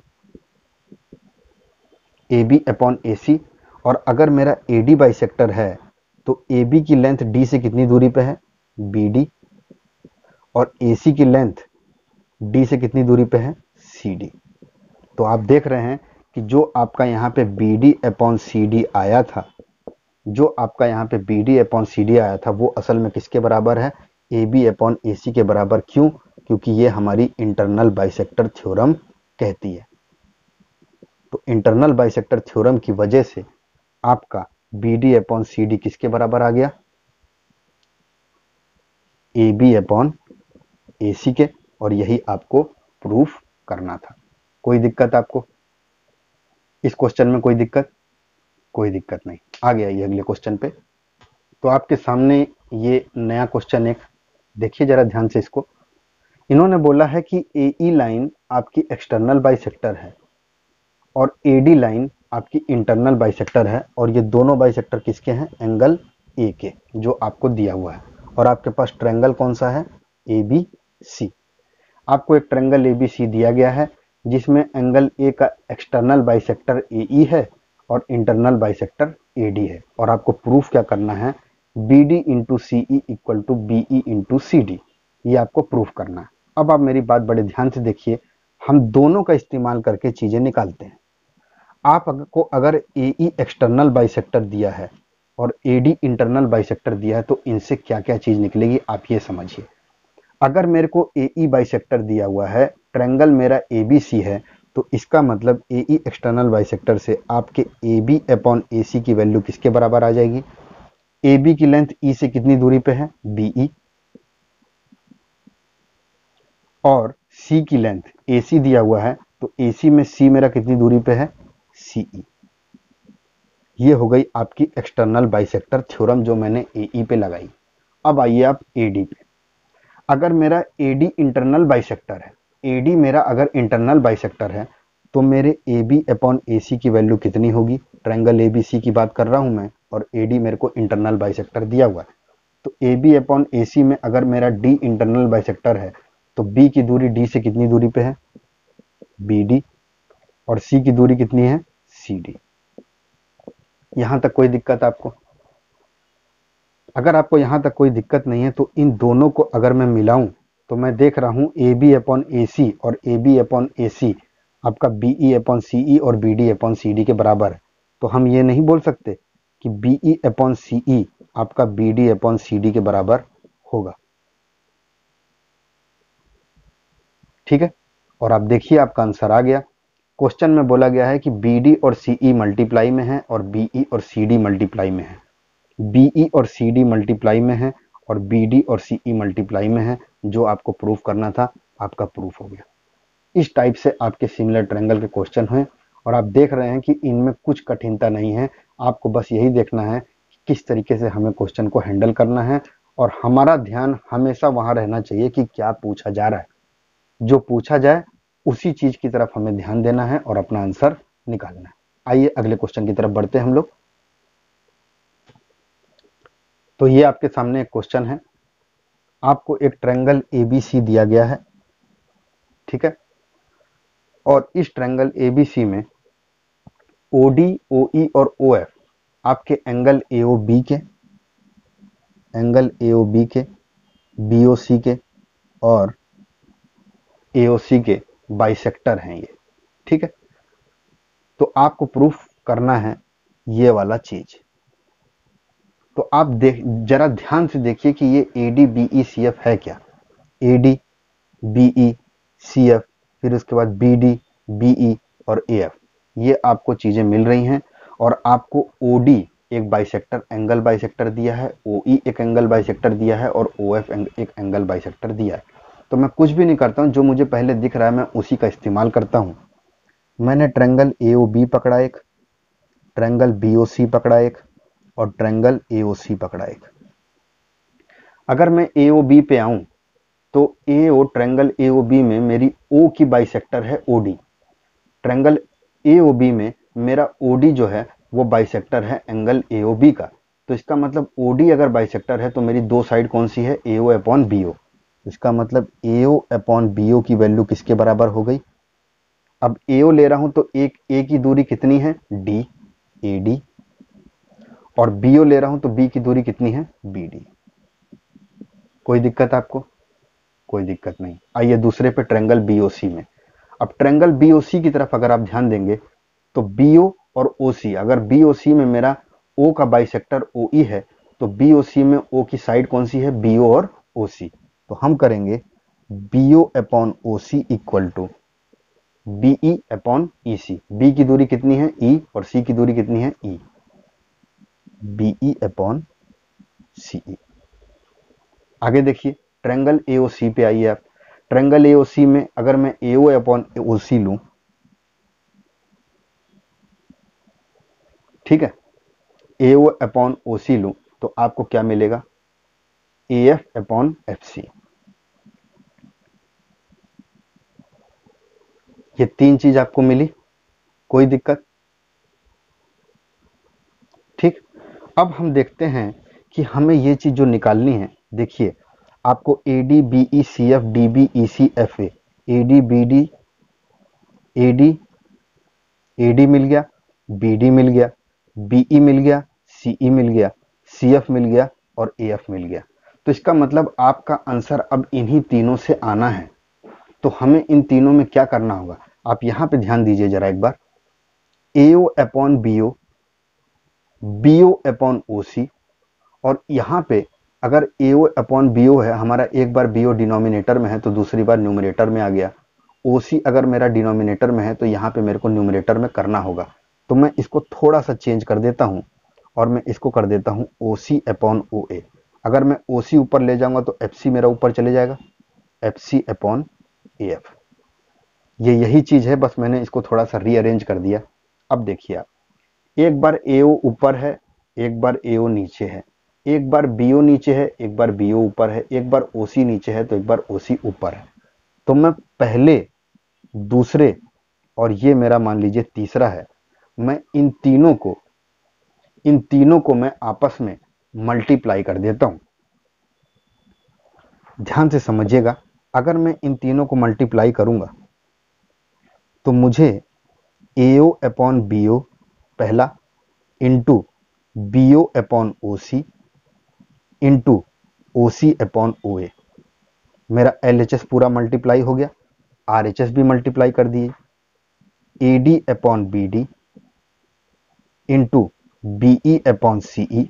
S1: A B upon A C. और अगर मेरा ए डी बाइसेक्टर है तो ए बी की लेंथ डी से कितनी दूरी पे है, बी डी, और ए सी की लेंथ डी से कितनी दूरी पे है, सी डी। तो आप देख रहे हैं कि जो आपका यहाँ पे B D upon C D आया था, जो आपका यहाँ पे B D upon C D आया था, वो असल में किसके बराबर है, A B upon A C के बराबर। क्यों, क्योंकि ये हमारी इंटरनल बाइसेक्टर थ्योरम कहती है। तो इंटरनल बाइसेक्टर थ्योरम की वजह से आपका B D upon C D किसके बराबर आ गया, A B upon A C के, और यही आपको प्रूफ करना था। कोई दिक्कत आपको इस क्वेश्चन में, कोई दिक्कत, कोई दिक्कत नहीं। आ गया ये अगले क्वेश्चन पे। तो आपके सामने ये नया क्वेश्चन एक देखिए जरा ध्यान से इसको। इन्होंने बोला है कि ए ई लाइन आपकी एक्सटर्नल बाइसेक्टर है और ए डी लाइन आपकी इंटरनल बाइसेक्टर है, और ये दोनों बाइसेक्टर किसके हैं, एंगल ए के, जो आपको दिया हुआ है। और आपके पास ट्रायंगल कौन सा है, ए बी सी। आपको एक ट्रायंगल ए बी सी दिया गया है जिसमें एंगल ए का एक्सटर्नल बाइसेक्टर ए ई है और इंटरनल बाइसेक्टर ए डी है। और आपको प्रूफ क्या करना है, B D into C E equal to B E into C D, ये आपको प्रूफ करना है। अब आप मेरी बात बड़े ध्यान से देखिए, हम दोनों का इस्तेमाल करके चीजें निकालते हैं। आपको अगर ए ई एक्सटर्नल बाइसेक्टर दिया है और ए डी इंटरनल बाइसेक्टर दिया है, तो इनसे क्या क्या चीज निकलेगी आप ये समझिए। अगर मेरे को ए ई बाइसेक्टर दिया हुआ है, ट्रायंगल मेरा ए बी सी है, तो इसका मतलब ए ई एक्सटर्नल बाइसेक्टर से आपके ए बी अपॉन ए सी की वैल्यू किसके बराबर आ जाएगी, ए बी की लेंथ ई से कितनी दूरी पे है, बी ई, और सी की लेंथ ए सी दिया हुआ है, तो ए सी में सी मेरा कितनी दूरी पे है, सी ई। ये हो गई आपकी एक्सटर्नल बाइसेक्टर थ्योरम जो मैंने ए ई पे लगाई। अब आइए आप ए डी पे। अगर मेरा ए डी इंटरनल बाइसेक्टर है, ए डी मेरा अगर इंटरनल बाइसेक्टर है, तो मेरे ए बी अपॉन ए सी की वैल्यू कितनी होगी, ट्रायंगल ए बी सी की बात कर रहा हूं मैं, और ए डी मेरे को इंटरनल बाइसेक्टर दिया हुआ है। तो ए बी अपॉन ए सी में अगर मेरा डी इंटरनल बाइसेक्टर है, तो बी की दूरी डी से कितनी दूरी पे है, बी डी, और सी की दूरी कितनी है, सी डी। यहां तक कोई दिक्कत आपको? अगर आपको यहां तक कोई दिक्कत नहीं है, तो इन दोनों को अगर मैं मिलाऊं तो मैं देख रहा हूं ए बी अपॉन ए सी और ए बी अपॉन ए सी आपका B E upon C E और B D upon C D के बराबर है। तो हम ये नहीं बोल सकते कि B E upon C E आपका B D upon C D के बराबर होगा। ठीक है, और आप देखिए आपका आंसर आ गया। क्वेश्चन में बोला गया है कि बी डी और सी ई मल्टीप्लाई में है और बी ई और सी डी मल्टीप्लाई में है, बी ई और सी डी मल्टीप्लाई में है और बी डी और सी ई मल्टीप्लाई में है। जो आपको प्रूफ करना था आपका प्रूफ हो गया। इस टाइप से आपके सिमिलर ट्रायंगल के क्वेश्चन हैं, और आप देख रहे हैं कि इनमें कुछ कठिनता नहीं है। आपको बस यही देखना है कि किस तरीके से हमें क्वेश्चन को हैंडल करना है, और हमारा ध्यान हमेशा वहां रहना चाहिए कि क्या पूछा जा रहा है। जो पूछा जाए उसी चीज की तरफ हमें ध्यान देना है और अपना आंसर निकालना है। आइए अगले क्वेश्चन की तरफ बढ़ते हैं हम लोग। तो ये आपके सामने एक क्वेश्चन है। आपको एक ट्रायंगल ए बी सी दिया गया है, ठीक है, और इस ट्रायंगल ए बी सी में ओ डी, ओ ई और ओ एफ आपके एंगल ए ओ बी के, एंगल ए ओ बी के, बी ओ सी के और ए ओ सी के बाइसेक्टर हैं ये। ठीक है, तो आपको प्रूफ करना है ये वाला चीज। तो आप देख जरा ध्यान से देखिए कि ये A D B E C F है क्या, A D B E C F, फिर उसके बाद बी डी बी ई और ए एफ। ये आपको चीजें मिल रही हैं और आपको ओडी एक बाइसेक्टर एंगल बाइसेक्टर दिया है, ओई एक एंगल बाइसेक्टर दिया है और ओएफ एक एंगल बाइसेक्टर दिया है। तो मैं कुछ भी नहीं करता हूं, जो मुझे पहले दिख रहा है मैं उसी का इस्तेमाल करता हूं। मैंने ट्रायंगल ए ओ बी पकड़ा एक, ट्रायंगल बी ओ सी पकड़ा एक और ट्रायंगल ए ओ सी पकड़ा एक। अगर मैं ए ओ बी पे आऊं तो ए ओ ट्रायंगल ए ओ बी में मेरी ओ की बाइसेक्टर है OD, triangle A O B में मेरा ओडी जो है वो बाइसेक्टर है एंगल ए ओ बी का। तो इसका मतलब ओडी अगर बाइसेक्टर है तो मेरी दो साइड कौन सी है, ए ओ अपॉन बी ओ। इसका मतलब ए ओ अपॉन बी ओ की वैल्यू किसके बराबर हो गई। अब ए ओ ले रहा हूं तो एक ए की दूरी कितनी है, डी, ए डी, और बी ओ ले रहा हूं तो बी की दूरी कितनी है, बी डी। कोई दिक्कत आपको? कोई दिक्कत नहीं। आइए दूसरे पे ट्रायंगल बी ओ सी में। अब ट्रायंगल बी ओ सी की तरफ अगर आप ध्यान देंगे तो बी ओ और ओ सी, अगर बी ओ सी में मेरा ओ का बाइसेक्टर ओ ई है तो बी ओ सी में ओ की साइड कौन सी है, बी ओ और ओ सी। तो हम करेंगे B O upon O C equal to B E upon E C. B की दूरी कितनी है, ई, और सी की दूरी कितनी है, ई, बी ई अपॉन सी ई। आगे देखिए ट्रायंगल ए ओ सी पे आइए आप। ट्रायंगल ए ओ सी में अगर मैं ए ओ अपॉन ओ सी लूं, ठीक है, ए ओ अपॉन ओ सी लूं तो आपको क्या मिलेगा, A F upon F C. ये तीन चीज आपको मिली, कोई दिक्कत? ठीक। अब हम देखते हैं कि हमें ये चीज जो निकालनी है। देखिए आपको A D B E C F D B E C F A, A D B D, A D A D मिल गया, बी डी मिल गया, बी ई मिल गया, सी ई मिल गया, सी एफ मिल गया और ए एफ मिल गया। तो इसका मतलब आपका आंसर अब इन्हीं तीनों से आना है। तो हमें इन तीनों में क्या करना होगा, आप यहां पे ध्यान दीजिए जरा एक बार। A O upon B O, B O upon O C, और यहां पे अगर ए ओ अपॉन बी ओ है, हमारा एक बार बी ओ डिनोमिनेटर में है तो दूसरी बार न्यूमरेटर में आ गया। ओ सी अगर मेरा डिनोमिनेटर में है तो यहां पे मेरे को न्यूमरेटर में करना होगा। तो मैं इसको थोड़ा सा चेंज कर देता हूं और मैं इसको कर देता हूं ओ सी अपॉन ओ ए। अगर मैं ओ सी ऊपर ले जाऊंगा तो एफ सी मेरा ऊपर चले जाएगा, F C upon A F. ये यही चीज है, बस मैंने इसको थोड़ा सा रीअरेंज कर दिया। अब देखिए आप, एक बार ए ओ ऊपर है, एक बार ए ओ नीचे है, एक बार बी ओ नीचे है, एक बार बी ओ ऊपर है, एक बार ओ सी नीचे है तो एक बार ओ सी ऊपर है। तो मैं पहले, दूसरे और ये मेरा मान लीजिए तीसरा है, मैं इन तीनों को इन तीनों को मैं आपस में मल्टीप्लाई कर देता हूं। ध्यान से समझिएगा, अगर मैं इन तीनों को मल्टीप्लाई करूंगा तो मुझे ए ओ अपॉन बी ओ पहला, into B O upon O C, into O C upon O A, मेरा एल एच एस पूरा मल्टीप्लाई हो गया, आर एच एस भी मल्टीप्लाई कर दिए, A D upon B D, into B E upon C E,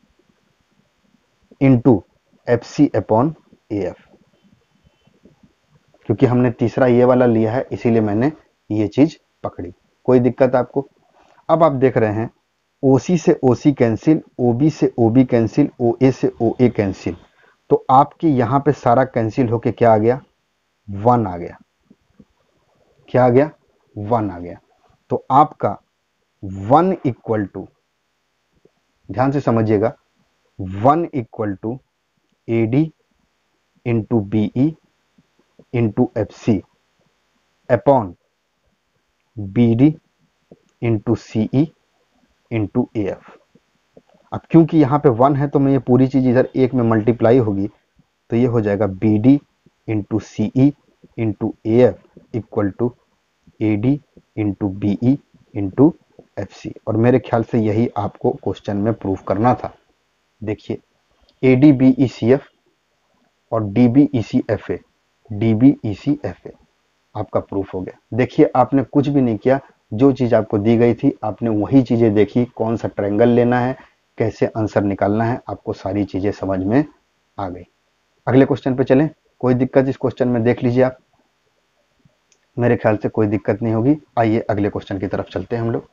S1: into F C upon A F. क्योंकि हमने तीसरा ये वाला लिया है इसीलिए मैंने ये चीज पकड़ी। कोई दिक्कत आपको? अब आप देख रहे हैं ओ सी से ओ सी कैंसिल, ओ बी से ओ बी कैंसिल, ओ ए से ओ ए कैंसिल। तो आपके यहां पे सारा कैंसिल होके क्या आ गया, वन आ गया। क्या आ गया, वन आ गया। तो आपका वन इक्वल टू, ध्यान से समझिएगा, one equal to A D into B E into F C upon B D into C E into A F. अब क्योंकि यहां पे वन है तो मैं ये पूरी चीज इधर एक में मल्टीप्लाई होगी तो ये हो जाएगा B D into C E into A F equal to A D into B E into F C. और मेरे ख्याल से यही आपको क्वेश्चन में प्रूफ करना था। देखिए A D B E C F और D B E C F A, D B E C F A आपका प्रूफ हो गया। देखिए आपने कुछ भी नहीं किया, जो चीज आपको दी गई थी आपने वही चीजें देखी, कौन सा ट्रायंगल लेना है, कैसे आंसर निकालना है, आपको सारी चीजें समझ में आ गई। अगले क्वेश्चन पे चलें। कोई दिक्कत इस क्वेश्चन में देख लीजिए आप। मेरे ख्याल से कोई दिक्कत नहीं होगी। आइए अगले क्वेश्चन की तरफ चलते हैं हम लोग।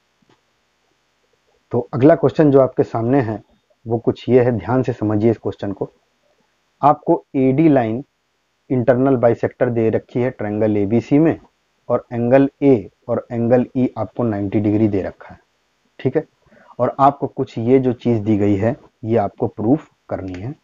S1: तो अगला क्वेश्चन जो आपके सामने है वो कुछ ये है, ध्यान से समझिए इस क्वेश्चन को। आपको एडी लाइन इंटरनल बाइसेक्टर दे रखी है ट्रायंगल एबीसी में, और एंगल ए और एंगल ई आपको नब्बे डिग्री दे रखा है, ठीक है। और आपको कुछ ये जो चीज दी गई है ये आपको प्रूफ करनी है।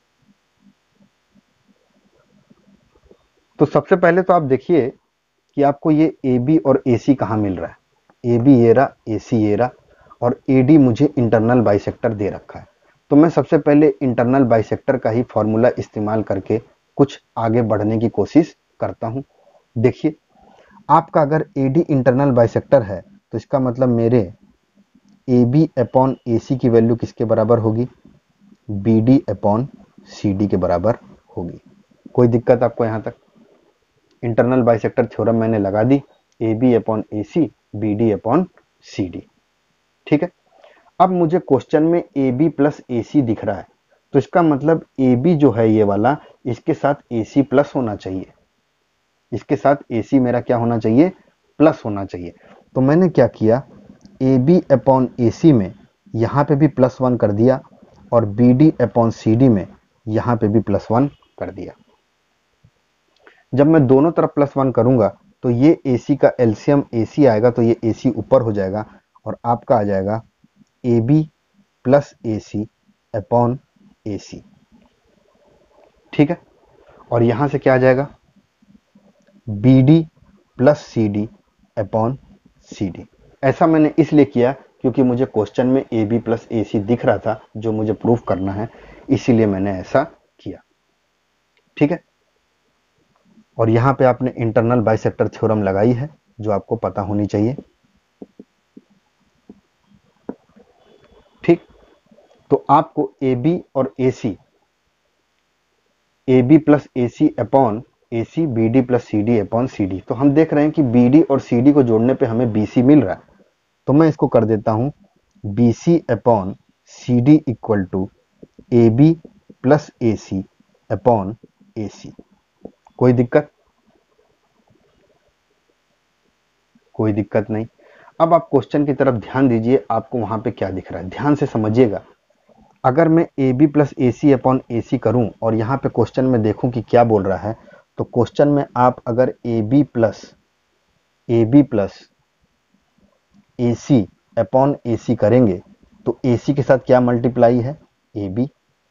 S1: तो सबसे पहले तो आप देखिए कि आपको ये ए बी और ए सी कहाँ मिल रहा है। ए बी ये रहा, ए सी ये रहा, और ए डी मुझे इंटरनल बाइसेक्टर दे रखा है। तो मैं सबसे पहले इंटरनल बाइसेक्टर का ही फॉर्मूला इस्तेमाल करके कुछ आगे बढ़ने की कोशिश करता हूं। देखिए, आपका अगर ए डी इंटरनल बाइसेक्टर है तो इसका मतलब मेरे ए बी अपॉन ए सी की वैल्यू किसके बराबर होगी? B D upon C D के बराबर होगी। कोई दिक्कत आपको यहां तक? इंटरनल बाइसेक्टर थ्योरम मैंने लगा दी, A B upon A C, B D upon C D, ठीक है। अब मुझे क्वेश्चन में ए बी प्लस ए सी दिख रहा है, तो इसका मतलब ए बी जो है ये वाला, इसके साथ ए सी प्लस होना चाहिए। इसके साथ ए सी मेरा क्या होना चाहिए? प्लस होना चाहिए। तो मैंने क्या किया, ए बी अपॉन ए सी में यहां पे भी प्लस वन कर दिया, और B D upon C D में यहां पे भी प्लस वन कर दिया। जब मैं दोनों तरफ प्लस वन करूंगा तो ये ए सी का एलसीएम ए सी आएगा, तो ये ए सी ऊपर हो जाएगा और आपका आ जाएगा A B plus A C upon A C, ठीक है। और यहां से क्या आ जाएगा? B D plus C D upon C D. ऐसा मैंने इसलिए किया क्योंकि मुझे क्वेश्चन में ए बी प्लस ए सी दिख रहा था जो मुझे प्रूफ करना है, इसीलिए मैंने ऐसा किया, ठीक है। और यहां पे आपने इंटरनल बाइसेक्टर थ्योरम लगाई है जो आपको पता होनी चाहिए, ठीक। तो आपको ए बी और A C, A B plus A C upon A C, B D plus C D upon C D. तो हम देख रहे हैं कि बी डी और सी डी को जोड़ने पे हमें बी सी मिल रहा है, तो मैं इसको कर देता हूं B C upon C D equal to A B plus A C upon A C. कोई दिक्कत? कोई दिक्कत नहीं। अब आप क्वेश्चन की तरफ ध्यान दीजिए, आपको वहां पे क्या दिख रहा है, ध्यान से समझिएगा। अगर मैं A B plus A C upon A C करूं और यहां पे क्वेश्चन में देखूं कि क्या बोल रहा है, तो क्वेश्चन में आप अगर A B plus A B plus A C upon A C करेंगे तो ए सी के साथ क्या मल्टीप्लाई है? A B.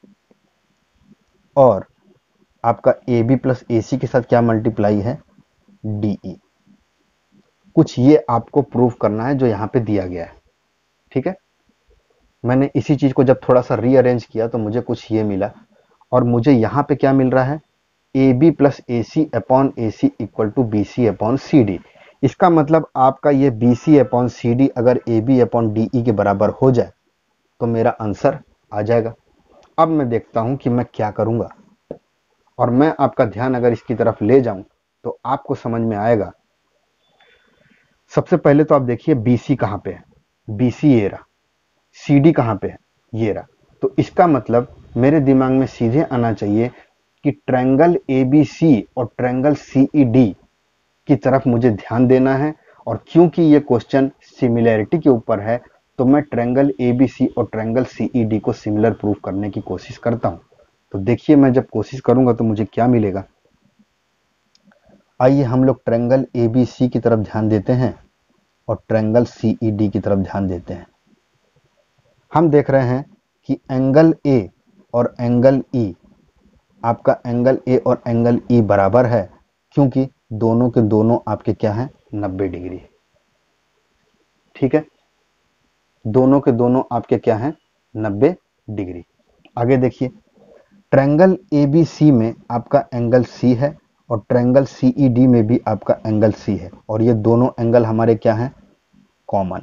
S1: और आपका A B plus A C के साथ क्या मल्टीप्लाई है? D E. कुछ ये आपको प्रूव करना है जो यहां पे दिया गया है, ठीक है। मैंने इसी चीज को जब थोड़ा सा रीअरेंज किया तो मुझे कुछ ये मिला, और मुझे यहां पे क्या मिल रहा है? A B plus A C upon A C equal to B C upon C D. इसका मतलब आपका ये B C upon C D अगर A B upon D E के बराबर हो जाए तो मेरा आंसर आ जाएगा। अब मैं देखता हूं कि मैं क्या करूंगा, और मैं आपका ध्यान अगर इसकी तरफ ले जाऊं तो आपको समझ में आएगा। सबसे पहले तो आप देखिए बी सी कहां पे है? बी सी ये रहा, सी डी कहां पे है? ये रहा। तो इसका मतलब मेरे दिमाग में सीधे आना चाहिए कि ट्रायंगल ए बी सी और ट्रायंगल सी ई डी की तरफ मुझे ध्यान देना है। और क्योंकि ये क्वेश्चन सिमिलैरिटी के ऊपर है तो मैं ट्रायंगल ए बी सी और ट्रायंगल सी ई डी को सिमिलर प्रूफ करने की कोशिश करता हूं। तो देखिए मैं जब कोशिश करूंगा तो मुझे क्या मिलेगा। आइए हम लोग ट्रायंगल ए बी सी की तरफ ध्यान देते हैं और ट्रायंगल सी ई डी की तरफ ध्यान देते हैं। हम देख रहे हैं कि एंगल ए और एंगल ई, आपका एंगल ए और एंगल ई बराबर है क्योंकि दोनों के दोनों आपके क्या हैं? नब्बे डिग्री, ठीक है। दोनों के दोनों आपके क्या हैं? नब्बे डिग्री। आगे देखिए, ट्रायंगल ए बी सी में आपका एंगल सी है और ट्रायंगल सी ई डी में भी आपका एंगल सी है, और ये दोनों एंगल हमारे क्या हैं? कॉमन।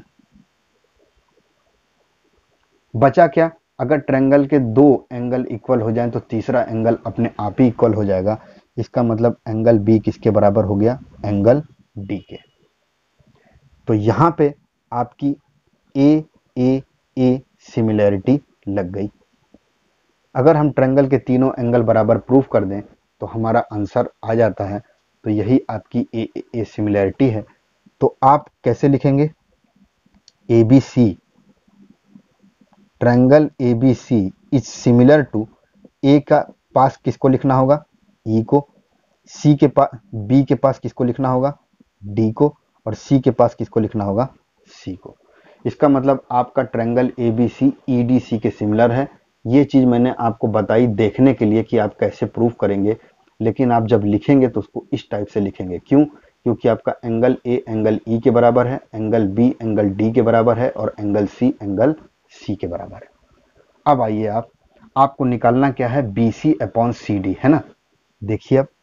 S1: बचा क्या? अगर ट्रायंगल के दो एंगल इक्वल हो जाएं तो तीसरा एंगल अपने आप ही इक्वल हो जाएगा। इसका मतलब एंगल बी किसके बराबर हो गया? एंगल डी के। तो यहां पे आपकी ए ए ए सिमिलैरिटी लग गई। अगर हम ट्रायंगल के तीनों एंगल बराबर प्रूफ कर दें तो हमारा आंसर आ जाता है। तो यही आपकी ए ए सिमिलैरिटी है। तो आप कैसे लिखेंगे, A B C, triangle A B C is similar to, A का पास किसको लिखना होगा, ई को, सी के पास, बी के पास किसको लिखना होगा, डी को, और सी के पास किसको लिखना होगा, सी को। इसका मतलब आपका triangle A B C E D C के सिमिलर है। ये चीज मैंने आपको बताई देखने के लिए कि आप कैसे प्रूव करेंगे, लेकिन आप जब लिखेंगे तो उसको इस टाइप से लिखेंगे। क्यों? क्योंकि आपका एंगल ए एंगल ई के बराबर है, एंगल बी एंगल डी के बराबर है, और एंगल सी एंगल सी के बराबर है। अब आइए आप आपको निकालना क्या है, B C upon C D, है ना। देखिए अब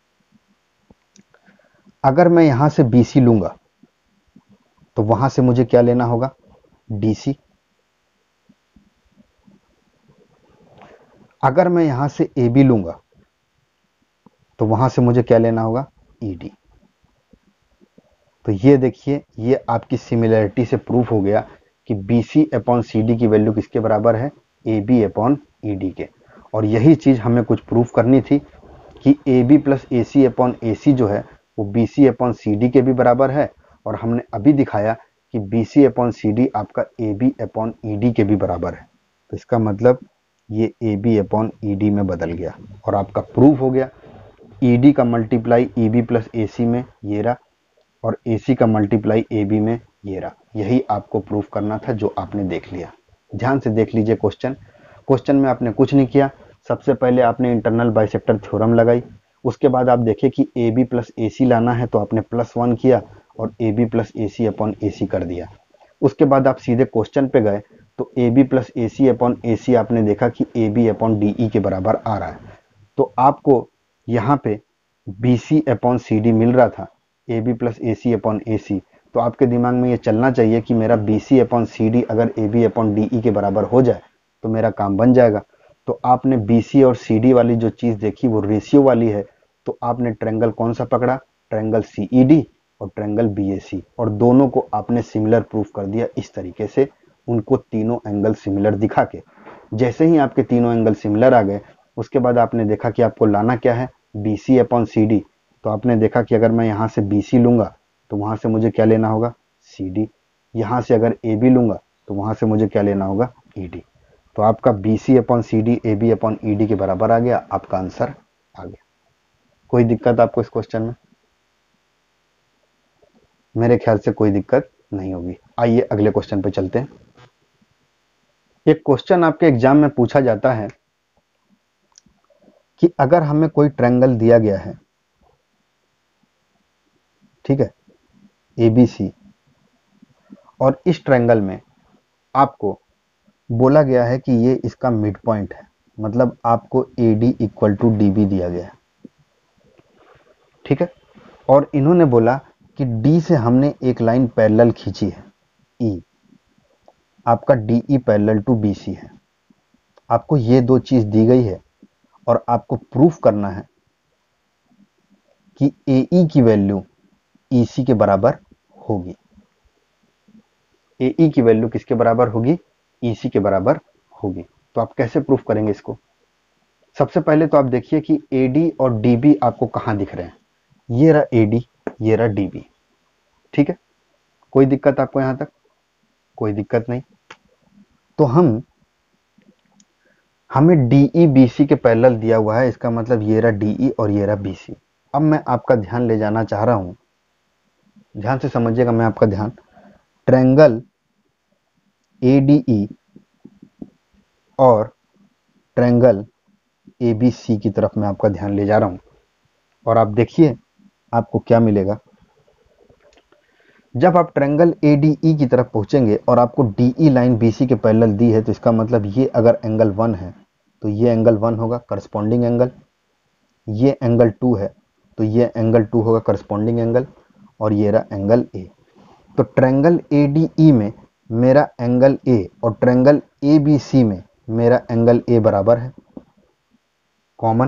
S1: अगर मैं यहां से बी सी लूंगा तो वहां से मुझे क्या लेना होगा, डी सी। अगर मैं यहां से ए बी लूंगा तो वहां से मुझे क्या लेना होगा, ई डी। तो ये देखिए, ये आपकी सिमिलैरिटी से प्रूफ हो गया कि B C upon C D की वैल्यू किसके बराबर है, A B upon E D के। और यही चीज हमें कुछ प्रूफ करनी थी कि A B plus A C upon A C जो है वो B C upon C D के भी बराबर है, और हमने अभी दिखाया कि B C upon C D आपका A B upon E D के भी बराबर है। तो इसका मतलब ये A B upon E D में बदल गया और आपका प्रूफ हो गया। ई डी का multiply E B plus A सी में ये रहा, और ए सी का मल्टीप्लाई ए बी में ये रहा। यही आपको प्रूफ करना था जो आपने देख लिया। ध्यान से देख लीजिए क्वेश्चन। क्वेश्चन में आपने कुछ नहीं किया, सबसे पहले आपने इंटरनल बाइसेक्टर थ्योरम लगाई, उसके बाद आप देखे कि ए बी प्लस ए सी लाना है तो आपने प्लस वन किया और A B plus A C upon A C कर दिया। उसके बाद आप सीधे क्वेश्चन पे गए तो A B plus A C upon A C आपने देखा कि A B upon D E के बराबर आ रहा है। तो आपको यहाँ पे B C upon C D मिल रहा था, A B plus A C upon A C. तो आपके दिमाग में ये चलना चाहिए कि मेरा B C upon C D अगर A B upon D E के बराबर हो जाए तो मेरा काम बन जाएगा। तो आपने बी सी और सी डी वाली जो चीज़ देखी वो रेशियो वाली है, तो आपने ट्रायंगल कौन सा पकड़ा, ट्रायंगल सी ई डी और ट्रायंगल बी ए सी, और दोनों को आपने सिमिलर प्रूफ कर दिया इस तरीके से, उनको तीनों एंगल सिमिलर दिखा के। जैसे ही आपके तीनों एंगल सिमिलर आ गए उसके बाद आपने देखा कि आपको लाना क्या है, B C upon C D. तो आपने देखा कि अगर मैं यहाँ से बी सी लूंगा तो वहाँ से मुझे क्या लेना होगा, सी डी। यहाँ से अगर ए बी लूंगा तो वहाँ से मुझे क्या लेना होगा, ई डी। तो आपका B C upon C D A B upon E D के बराबर आ गया, आपका आंसर आ गया। कोई दिक्कत आपको इस क्वेश्चन में? मेरे ख्याल से कोई दिक्कत नहीं होगी। आइए अगले क्वेश्चन पे चलते हैं। एक क्वेश्चन आपके एग्जाम में पूछा जाता है कि अगर हमें कोई ट्रायंगल दिया गया है, ठीक है, ए बी सी, और इस ट्रायंगल में आपको बोला गया है कि ये इसका मिड पॉइंट है, मतलब आपको A D equal to D B दिया गया है, ठीक है, और इन्होंने बोला कि डी से हमने एक लाइन पैरेलल खींची है, ई, आपका D E parallel to B C है। आपको ये दो चीज दी गई है और आपको प्रूफ करना है कि ए ई की वैल्यू ई सी के बराबर होगी। ए ई की वैल्यू किसके बराबर होगी, ई सी के बराबर होगी। तो आप कैसे प्रूफ करेंगे इसको? सबसे पहले तो आप देखिए कि ए डी और डी बी आपको कहां दिख रहे हैं। ये रहा ए डी, ये रहा डी बी, ठीक है। कोई दिक्कत आपको यहां तक? कोई दिक्कत नहीं। तो हम हमें डी ई बी सी के पैरेलल दिया हुआ है, इसका मतलब ये रहा डी ई और ये रहा बी सी। अब मैं आपका ध्यान ले जाना चाह रहा हूं, ध्यान से समझिएगा, मैं आपका ध्यान ट्रायंगल ए डी ई और ट्रायंगल ए बी सी की तरफ मैं आपका ध्यान ले जा रहा हूं, और आप देखिए आपको क्या मिलेगा। जब आप ट्रायंगल ए डी ई की तरफ पहुंचेंगे और आपको D E line B C के पैरेलल दी है, तो इसका मतलब ये अगर एंगल वन है तो ये एंगल वन होगा करस्पॉन्डिंग एंगल, ये एंगल टू है तो ये एंगल टू होगा करस्पॉन्डिंग एंगल, और ये रहा एंगल ए। तो ट्रायंगल ए डी ई में मेरा एंगल ए और ट्रायंगल ए बी सी में मेरा एंगल ए बराबर है, common.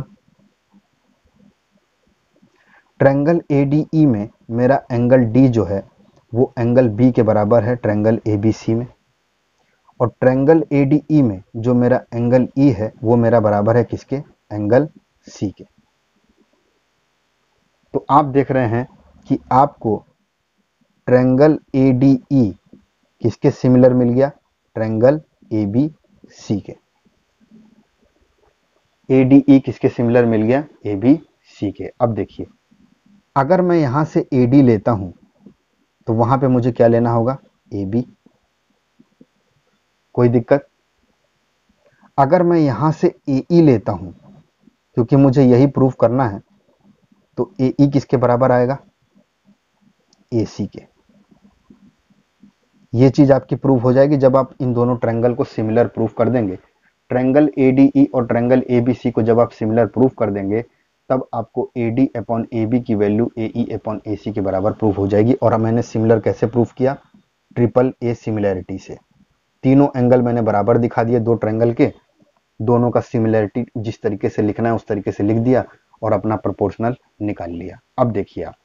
S1: Triangle A D E में मेरा एंगल डी जो है वो एंगल बी के बराबर है ट्रायंगल ए बी सी में, और ट्रायंगल ए डी ई में जो मेरा एंगल ई है वो मेरा बराबर है किसके, एंगल सी के। तो तो आप देख रहे हैं कि आपको ट्रायंगल ए डी ई किसके सिमिलर मिल गया, ट्रायंगल ए बी सी के। ए डी ई किसके सिमिलर मिल गया, ए बी सी के। अब देखिए, अगर मैं यहां से ए डी लेता हूं तो वहां पे मुझे क्या लेना होगा, ए बी। कोई दिक्कत? अगर मैं यहां से ए ई लेता हूं, क्योंकि मुझे यही प्रूफ करना है, तो ए ई किसके बराबर आएगा, ए सी के। ये चीज आपकी प्रूफ हो जाएगी जब आप इन दोनों ट्रायंगल को सिमिलर प्रूफ कर देंगे। ट्रायंगल ए डी ई और ट्रायंगल ए बी सी को जब आप सिमिलर प्रूफ कर देंगे, तब आपको A D upon A B की value A E upon A C के बराबर प्रूफ हो जाएगी। और मैंने सिमिलर कैसे प्रूफ किया, ट्रिपल ए सिमिलैरिटी से। तीनों एंगल मैंने बराबर दिखा दिए दो ट्रायंगल के, दोनों का सिमिलैरिटी जिस तरीके से लिखना है उस तरीके से लिख दिया और अपना प्रोपोर्शनल निकाल लिया। अब देखिए आप,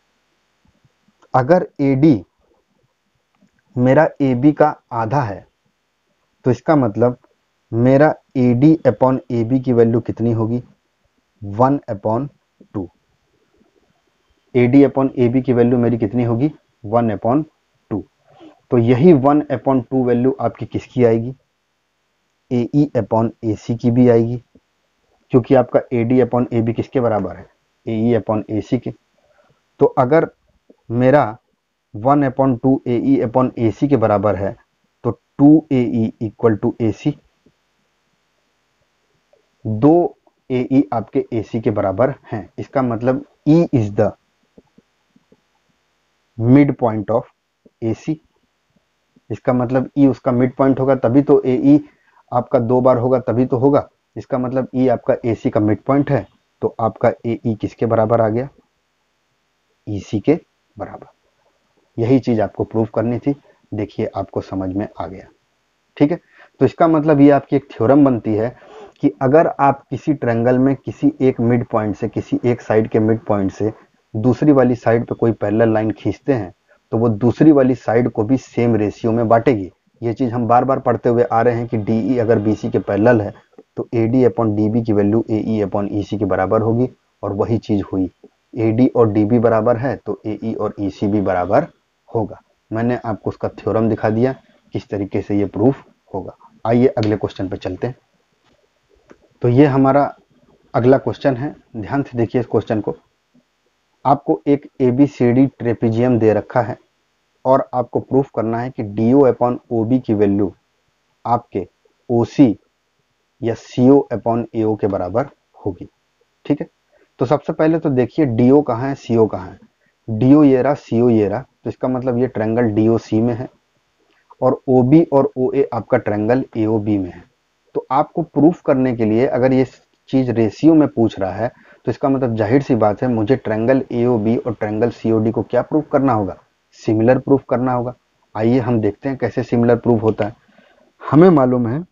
S1: अगर ए डी मेरा ए बी का आधा है, तो इसका मतलब मेरा A D upon A B की वैल्यू कितनी होगी, one upon two. A D upon A B की वैल्यू मेरी कितनी होगी, वन अपॉन टू। तो यही वन अपॉन टू वैल्यू आपकी किसकी आएगी, ए ई अपॉन ए सी की भी आएगी, क्योंकि आपका A D upon A B किसके बराबर है, ए ई अपॉन ए सी के। तो अगर मेरा one upon two A E upon A C के बराबर है, तो two A E equal to A C. दो ए ई आपके ए सी के बराबर हैं। इसका मतलब E is the mid point of A C. इसका मतलब E उसका मिड पॉइंट होगा, तभी तो ए ई आपका दो बार होगा, तभी तो होगा। इसका मतलब E आपका ए सी का मिड पॉइंट है, तो आपका ए ई किसके बराबर आ गया, ई सी के बराबर। यही चीज आपको प्रूफ करनी थी। देखिए आपको समझ में आ गया, ठीक है। तो इसका मतलब ये आपकी एक थ्योरम बनती है कि अगर आप किसी ट्रायंगल में किसी एक मिड पॉइंट से, किसी एक साइड के मिड पॉइंट से दूसरी वाली साइड पे कोई पैरेलल लाइन खींचते हैं, तो वो दूसरी वाली साइड को भी सेम रेशियो में बांटेगी। ये चीज हम बार बार पढ़ते हुए आ रहे हैं कि डी ई अगर बी सी के पैरेलल है, तो A D upon D B की value A E upon E C के बराबर होगी, और वही चीज हुई। ए डी और डी बी बराबर है, तो ए ई और ई सी भी बराबर होगा। मैंने आपको उसका थ्योरम दिखा दिया किस तरीके से ये प्रूफ होगा। आइए अगले क्वेश्चन पे चलते हैं। तो ये हमारा अगला क्वेश्चन है, ध्यान से देखिए इस क्वेश्चन को। आपको एक A B C D trapezium दे रखा है और आपको प्रूफ करना है कि D O upon O B की वैल्यू आपके ओ सी या सी ओ अपॉन ए ओ के बराबर होगी, ठीक है। तो सबसे पहले तो देखिए डी ओ कहाँ है, सी ओ कहाँ है। डी ओ ये रहा, सी ओ ये रहा, तो इसका मतलब ये ट्रायंगल डी ओ सी में है, और ओ बी और ओ ए आपका ट्रायंगल ए ओ बी में है। तो आपको प्रूफ करने के लिए अगर ये चीज रेशियो में पूछ रहा है, तो इसका मतलब जाहिर सी बात है मुझे ट्रायंगल ए ओ बी और ट्रायंगल सी ओ डी को क्या प्रूफ करना होगा, सिमिलर प्रूफ करना होगा। आइए हम देखते हैं कैसे सिमिलर प्रूफ होता है। हमें मालूम है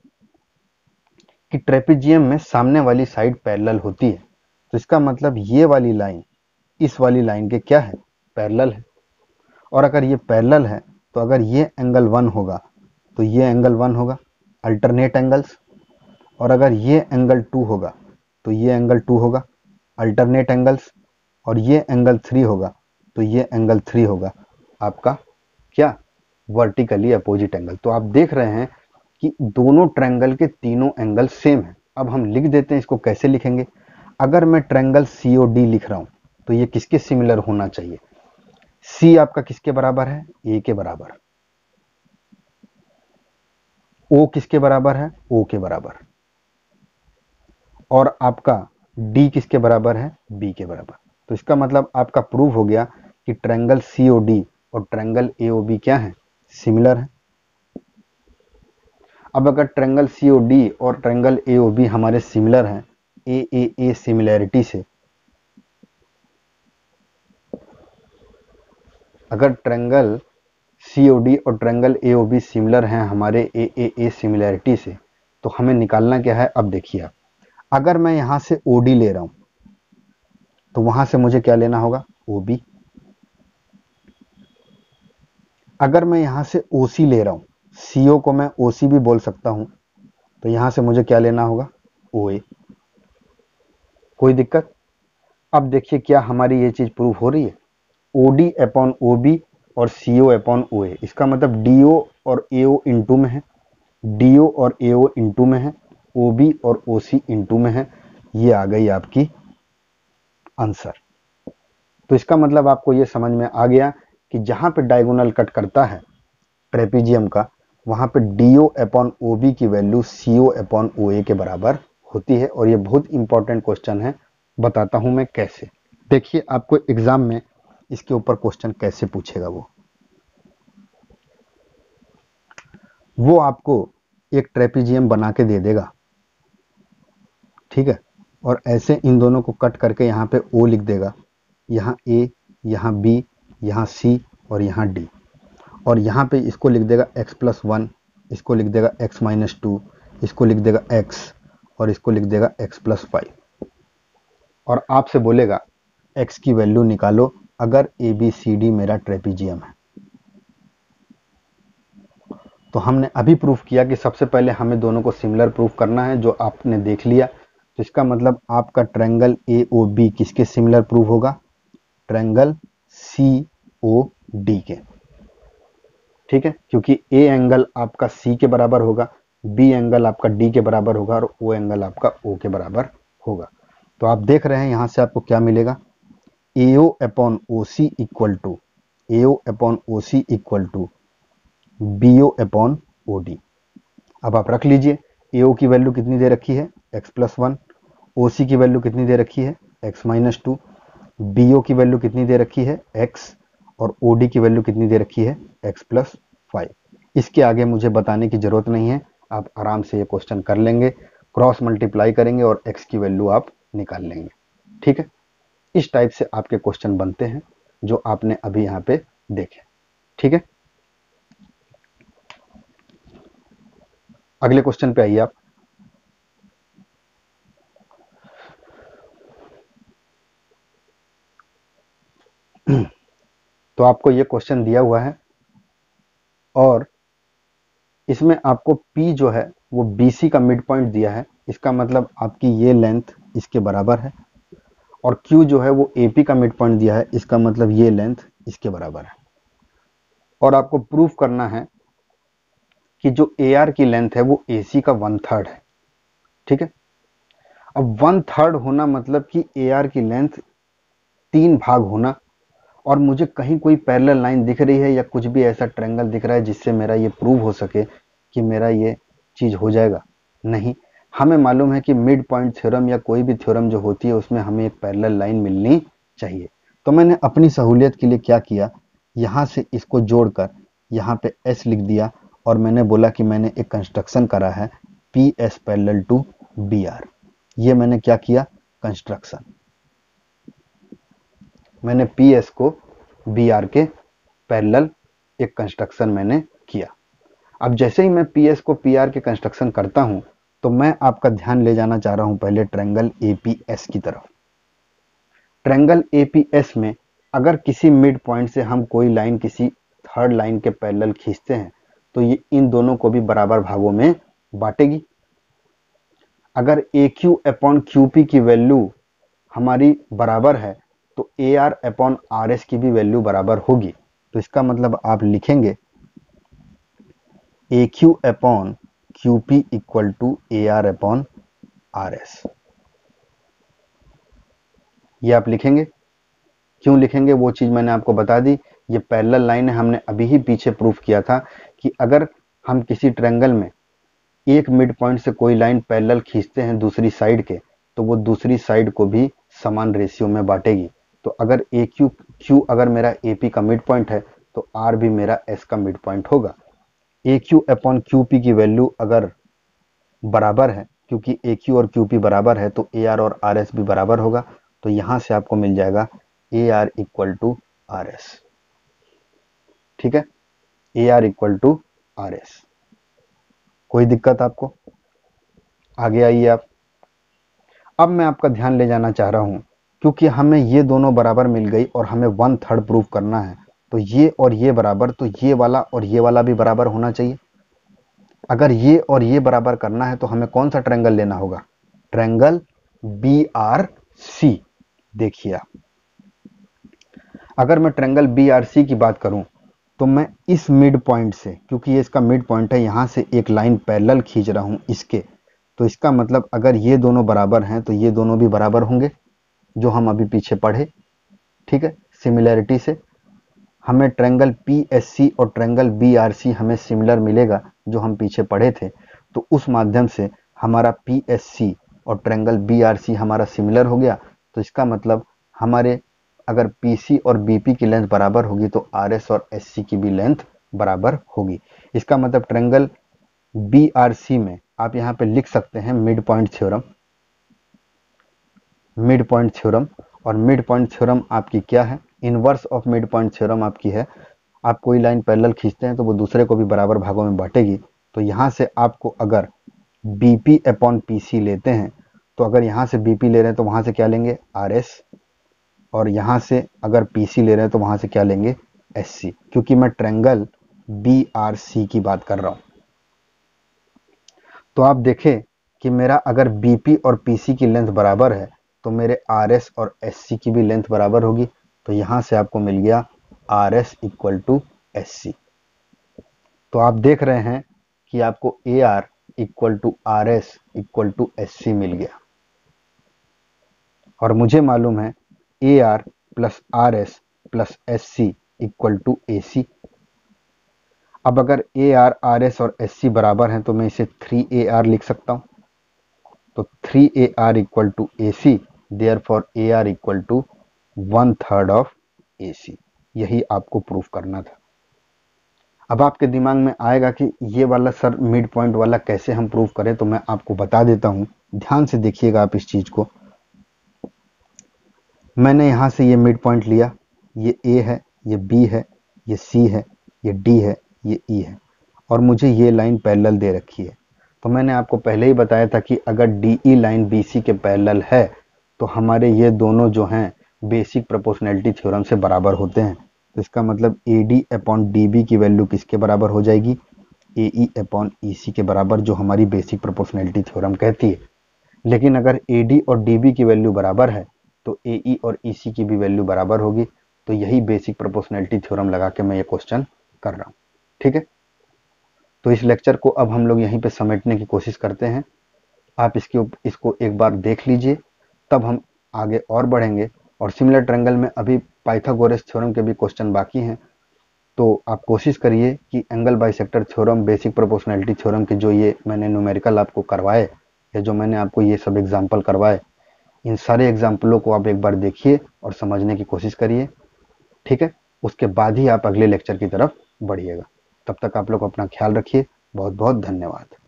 S1: कि ट्रेपेजियम में सामने वाली साइड पैरेलल होती है, तो इसका मतलब ये वाली लाइन इस वाली लाइन के क्या है, पैरेलल है। और अगर ये पैरेलल है, तो अगर ये एंगल वन होगा तो ये एंगल वन होगा, अल्टरनेट एंगल्स। और अगर ये एंगल टू होगा तो ये एंगल टू होगा, अल्टरनेट एंगल्स। और ये एंगल थ्री होगा तो ये एंगल थ्री होगा, आपका क्या, वर्टिकली अपोजिट एंगल। तो आप देख रहे हैं कि दोनों ट्रायंगल के तीनों एंगल सेम है। अब हम लिख देते हैं, इसको कैसे लिखेंगे। अगर मैं ट्रायंगल सी ओ डी लिख रहा हूं, तो ये किसके सिमिलर होना चाहिए, सी आपका किसके बराबर है, ए के बराबर। ओ किसके बराबर है, ओ के बराबर। और आपका डी किसके बराबर है, बी के बराबर। तो इसका मतलब आपका प्रूव हो गया कि ट्रायंगल सी ओ डी और ट्रायंगल ए ओ बी क्या है, सिमिलर है। अब अगर ट्रायंगल सी ओ डी और ट्रायंगल ए ओ बी हमारे सिमिलर हैं ए ए ए सिमिलैरिटी से, अगर ट्रायंगल सी ओ डी और triangle A O B similar हैं हमारे ए ए ए सिमिलैरिटी से, तो हमें निकालना क्या है। अब देखिए आप, अगर मैं यहां से ओ डी ले रहा हूं, तो वहां से मुझे क्या लेना होगा, ओ बी। अगर मैं यहां से ओ सी ले रहा हूं, सी ओ को मैं ओ सी भी बोल सकता हूं, तो यहां से मुझे क्या लेना होगा, ओ ए। कोई दिक्कत? अब देखिए क्या हमारी ये चीज प्रूफ हो रही है, ओडी अपॉन ओबी और सीओ अपॉन ओए, इसका मतलब डीओ और एओ इनटू में है, डीओ और एओ इनटू में है, ओबी और ओसी इनटू में है। ये आ गई आपकी आंसर। तो इसका मतलब आपको ये समझ में आ गया कि जहां पे डायगोनल कट करता है ट्रेपीजियम का, वहां पे डीओ अपॉन ओबी की वैल्यू सीओ अपॉन ओए के बराबर होती है। और ये बहुत इंपॉर्टेंट क्वेश्चन है, बताता हूं मैं कैसे। देखिए आपको एग्जाम में इसके ऊपर क्वेश्चन कैसे पूछेगा, वो वो आपको एक ट्रेपीजियम बना के दे देगा, ठीक है, और ऐसे इन दोनों को कट करके यहाँ पे ओ लिख देगा, यहाँ ए, यहाँ बी, यहाँ सी और यहाँ डी, और यहाँ पे इसको लिख देगा x प्लस वन, इसको लिख देगा x माइनस टू, इसको लिख देगा x और इसको लिख देगा x प्लस फाइव, और आपसे बोलेगा x की वैल्यू निकालो अगर ए बी सी डी मेरा ट्रेपीजियम है। तो हमने अभी प्रूफ किया कि सबसे पहले हमें दोनों को सिमिलर प्रूफ करना है, जो आपने देख लिया। तो इसका मतलब आपका ट्रायंगल ए ओ बी किसके सिमिलर प्रूफ होगा, ट्रायंगल सी ओ डी के, ठीक है, क्योंकि ए एंगल आपका सी के बराबर होगा, बी एंगल आपका डी के बराबर होगा और ओ एंगल आपका ओ के बराबर होगा। तो आप देख रहे हैं यहां से आपको क्या मिलेगा, AO upon O C equal to AO upon O C equal to BO upon O D. अब आप रख लीजिए, एओ की वैल्यू कितनी दे रखी है, x plus one, O C की वैल्यू कितनी दे रखी है, एक्स माइनस टू, बीओ की वैल्यू कितनी दे रखी है, एक्स, और ओडी की वैल्यू कितनी दे रखी है, एक्स प्लस फाइव। इसके आगे मुझे बताने की जरूरत नहीं है, आप आराम से ये क्वेश्चन कर लेंगे, क्रॉस मल्टीप्लाई करेंगे और एक्स की वैल्यू आप निकाल लेंगे, ठीक है। इस टाइप से आपके क्वेश्चन बनते हैं जो आपने अभी यहाँ पे देखे, ठीक है। अगले क्वेश्चन पे आइए आप। तो आपको ये क्वेश्चन दिया हुआ है और इसमें आपको P जो है वो B C का मिड पॉइंट दिया है, इसका मतलब आपकी ये लेंथ इसके बराबर है, और Q जो है वो A P का मिड पॉइंट दिया है, इसका मतलब ये लेंथ इसके बराबर है। और आपको प्रूफ करना है कि जो A R की लेंथ है वो A C का वन थर्ड है, ठीक है। अब वन थर्ड होना मतलब कि A R की लेंथ तीन भाग होना, और मुझे कहीं कोई पैरेलल लाइन दिख रही है या कुछ भी ऐसा ट्रायंगल दिख रहा है जिससे मेरा ये प्रूव हो सके कि मेरा ये चीज हो जाएगा, नहीं। हमें मालूम है कि मिड पॉइंट थ्योरम या कोई भी थ्योरम जो होती है उसमें हमें एक पैरेलल लाइन मिलनी चाहिए। तो मैंने अपनी सहूलियत के लिए क्या किया, यहां से इसको जोड़कर यहाँ पे एस लिख दिया, और मैंने बोला कि मैंने एक कंस्ट्रक्शन करा है P S parallel to B R. ये मैंने क्या किया, कंस्ट्रक्शन, मैंने पी एस को बी आर के पैरेलल एक कंस्ट्रक्शन मैंने किया। अब जैसे ही मैं पी एस को पी आर के कंस्ट्रक्शन करता हूं तो मैं आपका ध्यान ले जाना चाह रहा हूं पहले ट्रायंगल ए पी एस की तरफ। ट्रायंगल ए पी एस में अगर किसी मिड पॉइंट से हम कोई लाइन किसी थर्ड लाइन के पैरेलल खींचते हैं तो ये इन दोनों को भी बराबर भागों में बांटेगी। अगर A Q upon Q P की वैल्यू हमारी बराबर है तो A R upon R S की भी वैल्यू बराबर होगी। तो इसका मतलब आप लिखेंगे A Q upon Q P equal to A R upon R S. ये आप लिखेंगे, क्यों लिखेंगे वो चीज मैंने आपको बता दी। ये पैरेलल लाइन है, हमने अभी ही पीछे प्रूफ किया था कि अगर हम किसी ट्रायंगल में एक मिड पॉइंट से कोई लाइन पैरेलल खींचते हैं दूसरी साइड के, तो वो दूसरी साइड को भी समान रेशियो में बांटेगी। तो अगर ए क्यू क्यू अगर मेरा ए पी का मिड पॉइंट है तो आर भी मेरा एस का मिड पॉइंट होगा। A Q upon Q P की वैल्यू अगर बराबर है, क्योंकि ए क्यू और क्यू पी बराबर है तो ए आर और आर एस भी बराबर होगा। तो यहां से आपको मिल जाएगा A R equal to R S, ठीक है, A R equal to R S. कोई दिक्कत आपको? आगे आइए आप। अब मैं आपका ध्यान ले जाना चाह रहा हूं, क्योंकि हमें ये दोनों बराबर मिल गई और हमें वन थर्ड प्रूफ करना है, तो ये और ये बराबर, तो ये वाला और ये वाला भी बराबर होना चाहिए। अगर ये और ये बराबर करना है तो हमें कौन सा ट्रायंगल लेना होगा, ट्रायंगल बी आर सी। देखिए आप, अगर मैं ट्रायंगल बी आर सी की बात करूं तो मैं इस मिड पॉइंट से, क्योंकि ये इसका मिड पॉइंट है, यहां से एक लाइन पैरेलल खींच रहा हूं इसके, तो इसका मतलब अगर ये दोनों बराबर हैं तो ये दोनों भी बराबर होंगे, जो हम अभी पीछे पढ़े। ठीक है, सिमिलैरिटी से हमें ट्रायंगल पी एस सी और ट्रायंगल बी आर सी हमें सिमिलर मिलेगा, जो हम पीछे पढ़े थे। तो उस माध्यम से हमारा पी एस सी और ट्रायंगल बी आर सी हमारा सिमिलर हो गया। तो इसका मतलब हमारे अगर पी सी और बी पी की लेंथ बराबर होगी तो आर एस और एस सी की भी लेंथ बराबर होगी। इसका मतलब ट्रायंगल बी आर सी में आप यहाँ पे लिख सकते हैं mid point theorem, mid point theorem. और मिड पॉइंट थ्योरम आपकी क्या है? Inverse of mid point theorem आपकी है, आप कोई लाइन पैरेलल खींचते हैं तो वो दूसरे को भी बराबर भागों में बांटेगी। तो यहाँ से आपको अगर B P upon P C लेते हैं, तो अगर यहाँ से बी पी ले रहे हैं तो वहाँ से क्या लेंगे? आर एस, और यहाँ से अगर पी सी ले रहे हैं तो वहाँ से क्या लेंगे? एस सी, क्योंकि मैं ट्रायंगल बी आर सी की बात कर रहा हूँ। तो आप देखें कि मेरा अगर बी पी और पी सी की लेंथ बराबर है तो मेरे आर एस और एस सी की भी लेंथ बराबर होगी। तो यहाँ से आपको मिल गया R S equal to S C. तो आप देख रहे हैं कि आपको A R equal to R S equal to S C मिल गया, और मुझे मालूम है A R plus R S plus S C equal to A C. अब अगर ए आर, आर एस और एस सी बराबर हैं तो मैं इसे थ्री ए आर लिख सकता हूं। तो three A R equal to A C, therefore A R equal to one third of A C. यही आपको प्रूफ करना था। अब आपके दिमाग में आएगा कि ये वाला सर मिड पॉइंट वाला कैसे हम प्रूफ करें, तो मैं आपको बता देता हूं। ध्यान से देखिएगा आप इस चीज को। मैंने यहां से ये मिड पॉइंट लिया, ये ए है, ये बी है, ये सी है, ये डी है, ये ई है, और मुझे ये लाइन पैरेलल दे रखी है। तो मैंने आपको पहले ही बताया था कि अगर D E line B C के पैरेलल है तो हमारे ये दोनों जो हैं बेसिक प्रोपोर्शनैलिटी थ्योरम से बराबर होते हैं। तो इसका मतलब A D upon D B की वैल्यू किसके बराबर हो जाएगी? ए ई अपॉन ई सी के बराबर, जो हमारी बेसिक प्रोपोर्शनैलिटी थ्योरम कहती है। लेकिन अगर ए डी और डी बी की वैल्यू बराबर है तो ए ई और ई सी की भी वैल्यू बराबर होगी। तो यही बेसिक प्रोपोर्शनैलिटी थ्योरम लगा के मैं ये क्वेश्चन कर रहा हूँ। ठीक है, तो इस लेक्चर को अब हम लोग यहीं पे समेटने की कोशिश करते हैं। आप इसके इसको एक बार देख लीजिए, तब हम आगे और बढ़ेंगे। और सिमिलर ट्रायंगल में अभी पाइथागोरस थ्योरम के भी क्वेश्चन बाकी हैं। तो आप कोशिश करिए कि angle bisector theorem, basic proportionality theorem के जो ये मैंने न्यूमेरिकल आपको करवाए, या जो मैंने आपको ये सब एग्जाम्पल करवाए, इन सारे एग्जाम्पलों को आप एक बार देखिए और समझने की कोशिश करिए। ठीक है, उसके बाद ही आप अगले लेक्चर की तरफ बढ़िएगा। तब तक आप लोग अपना ख्याल रखिए। बहुत बहुत धन्यवाद।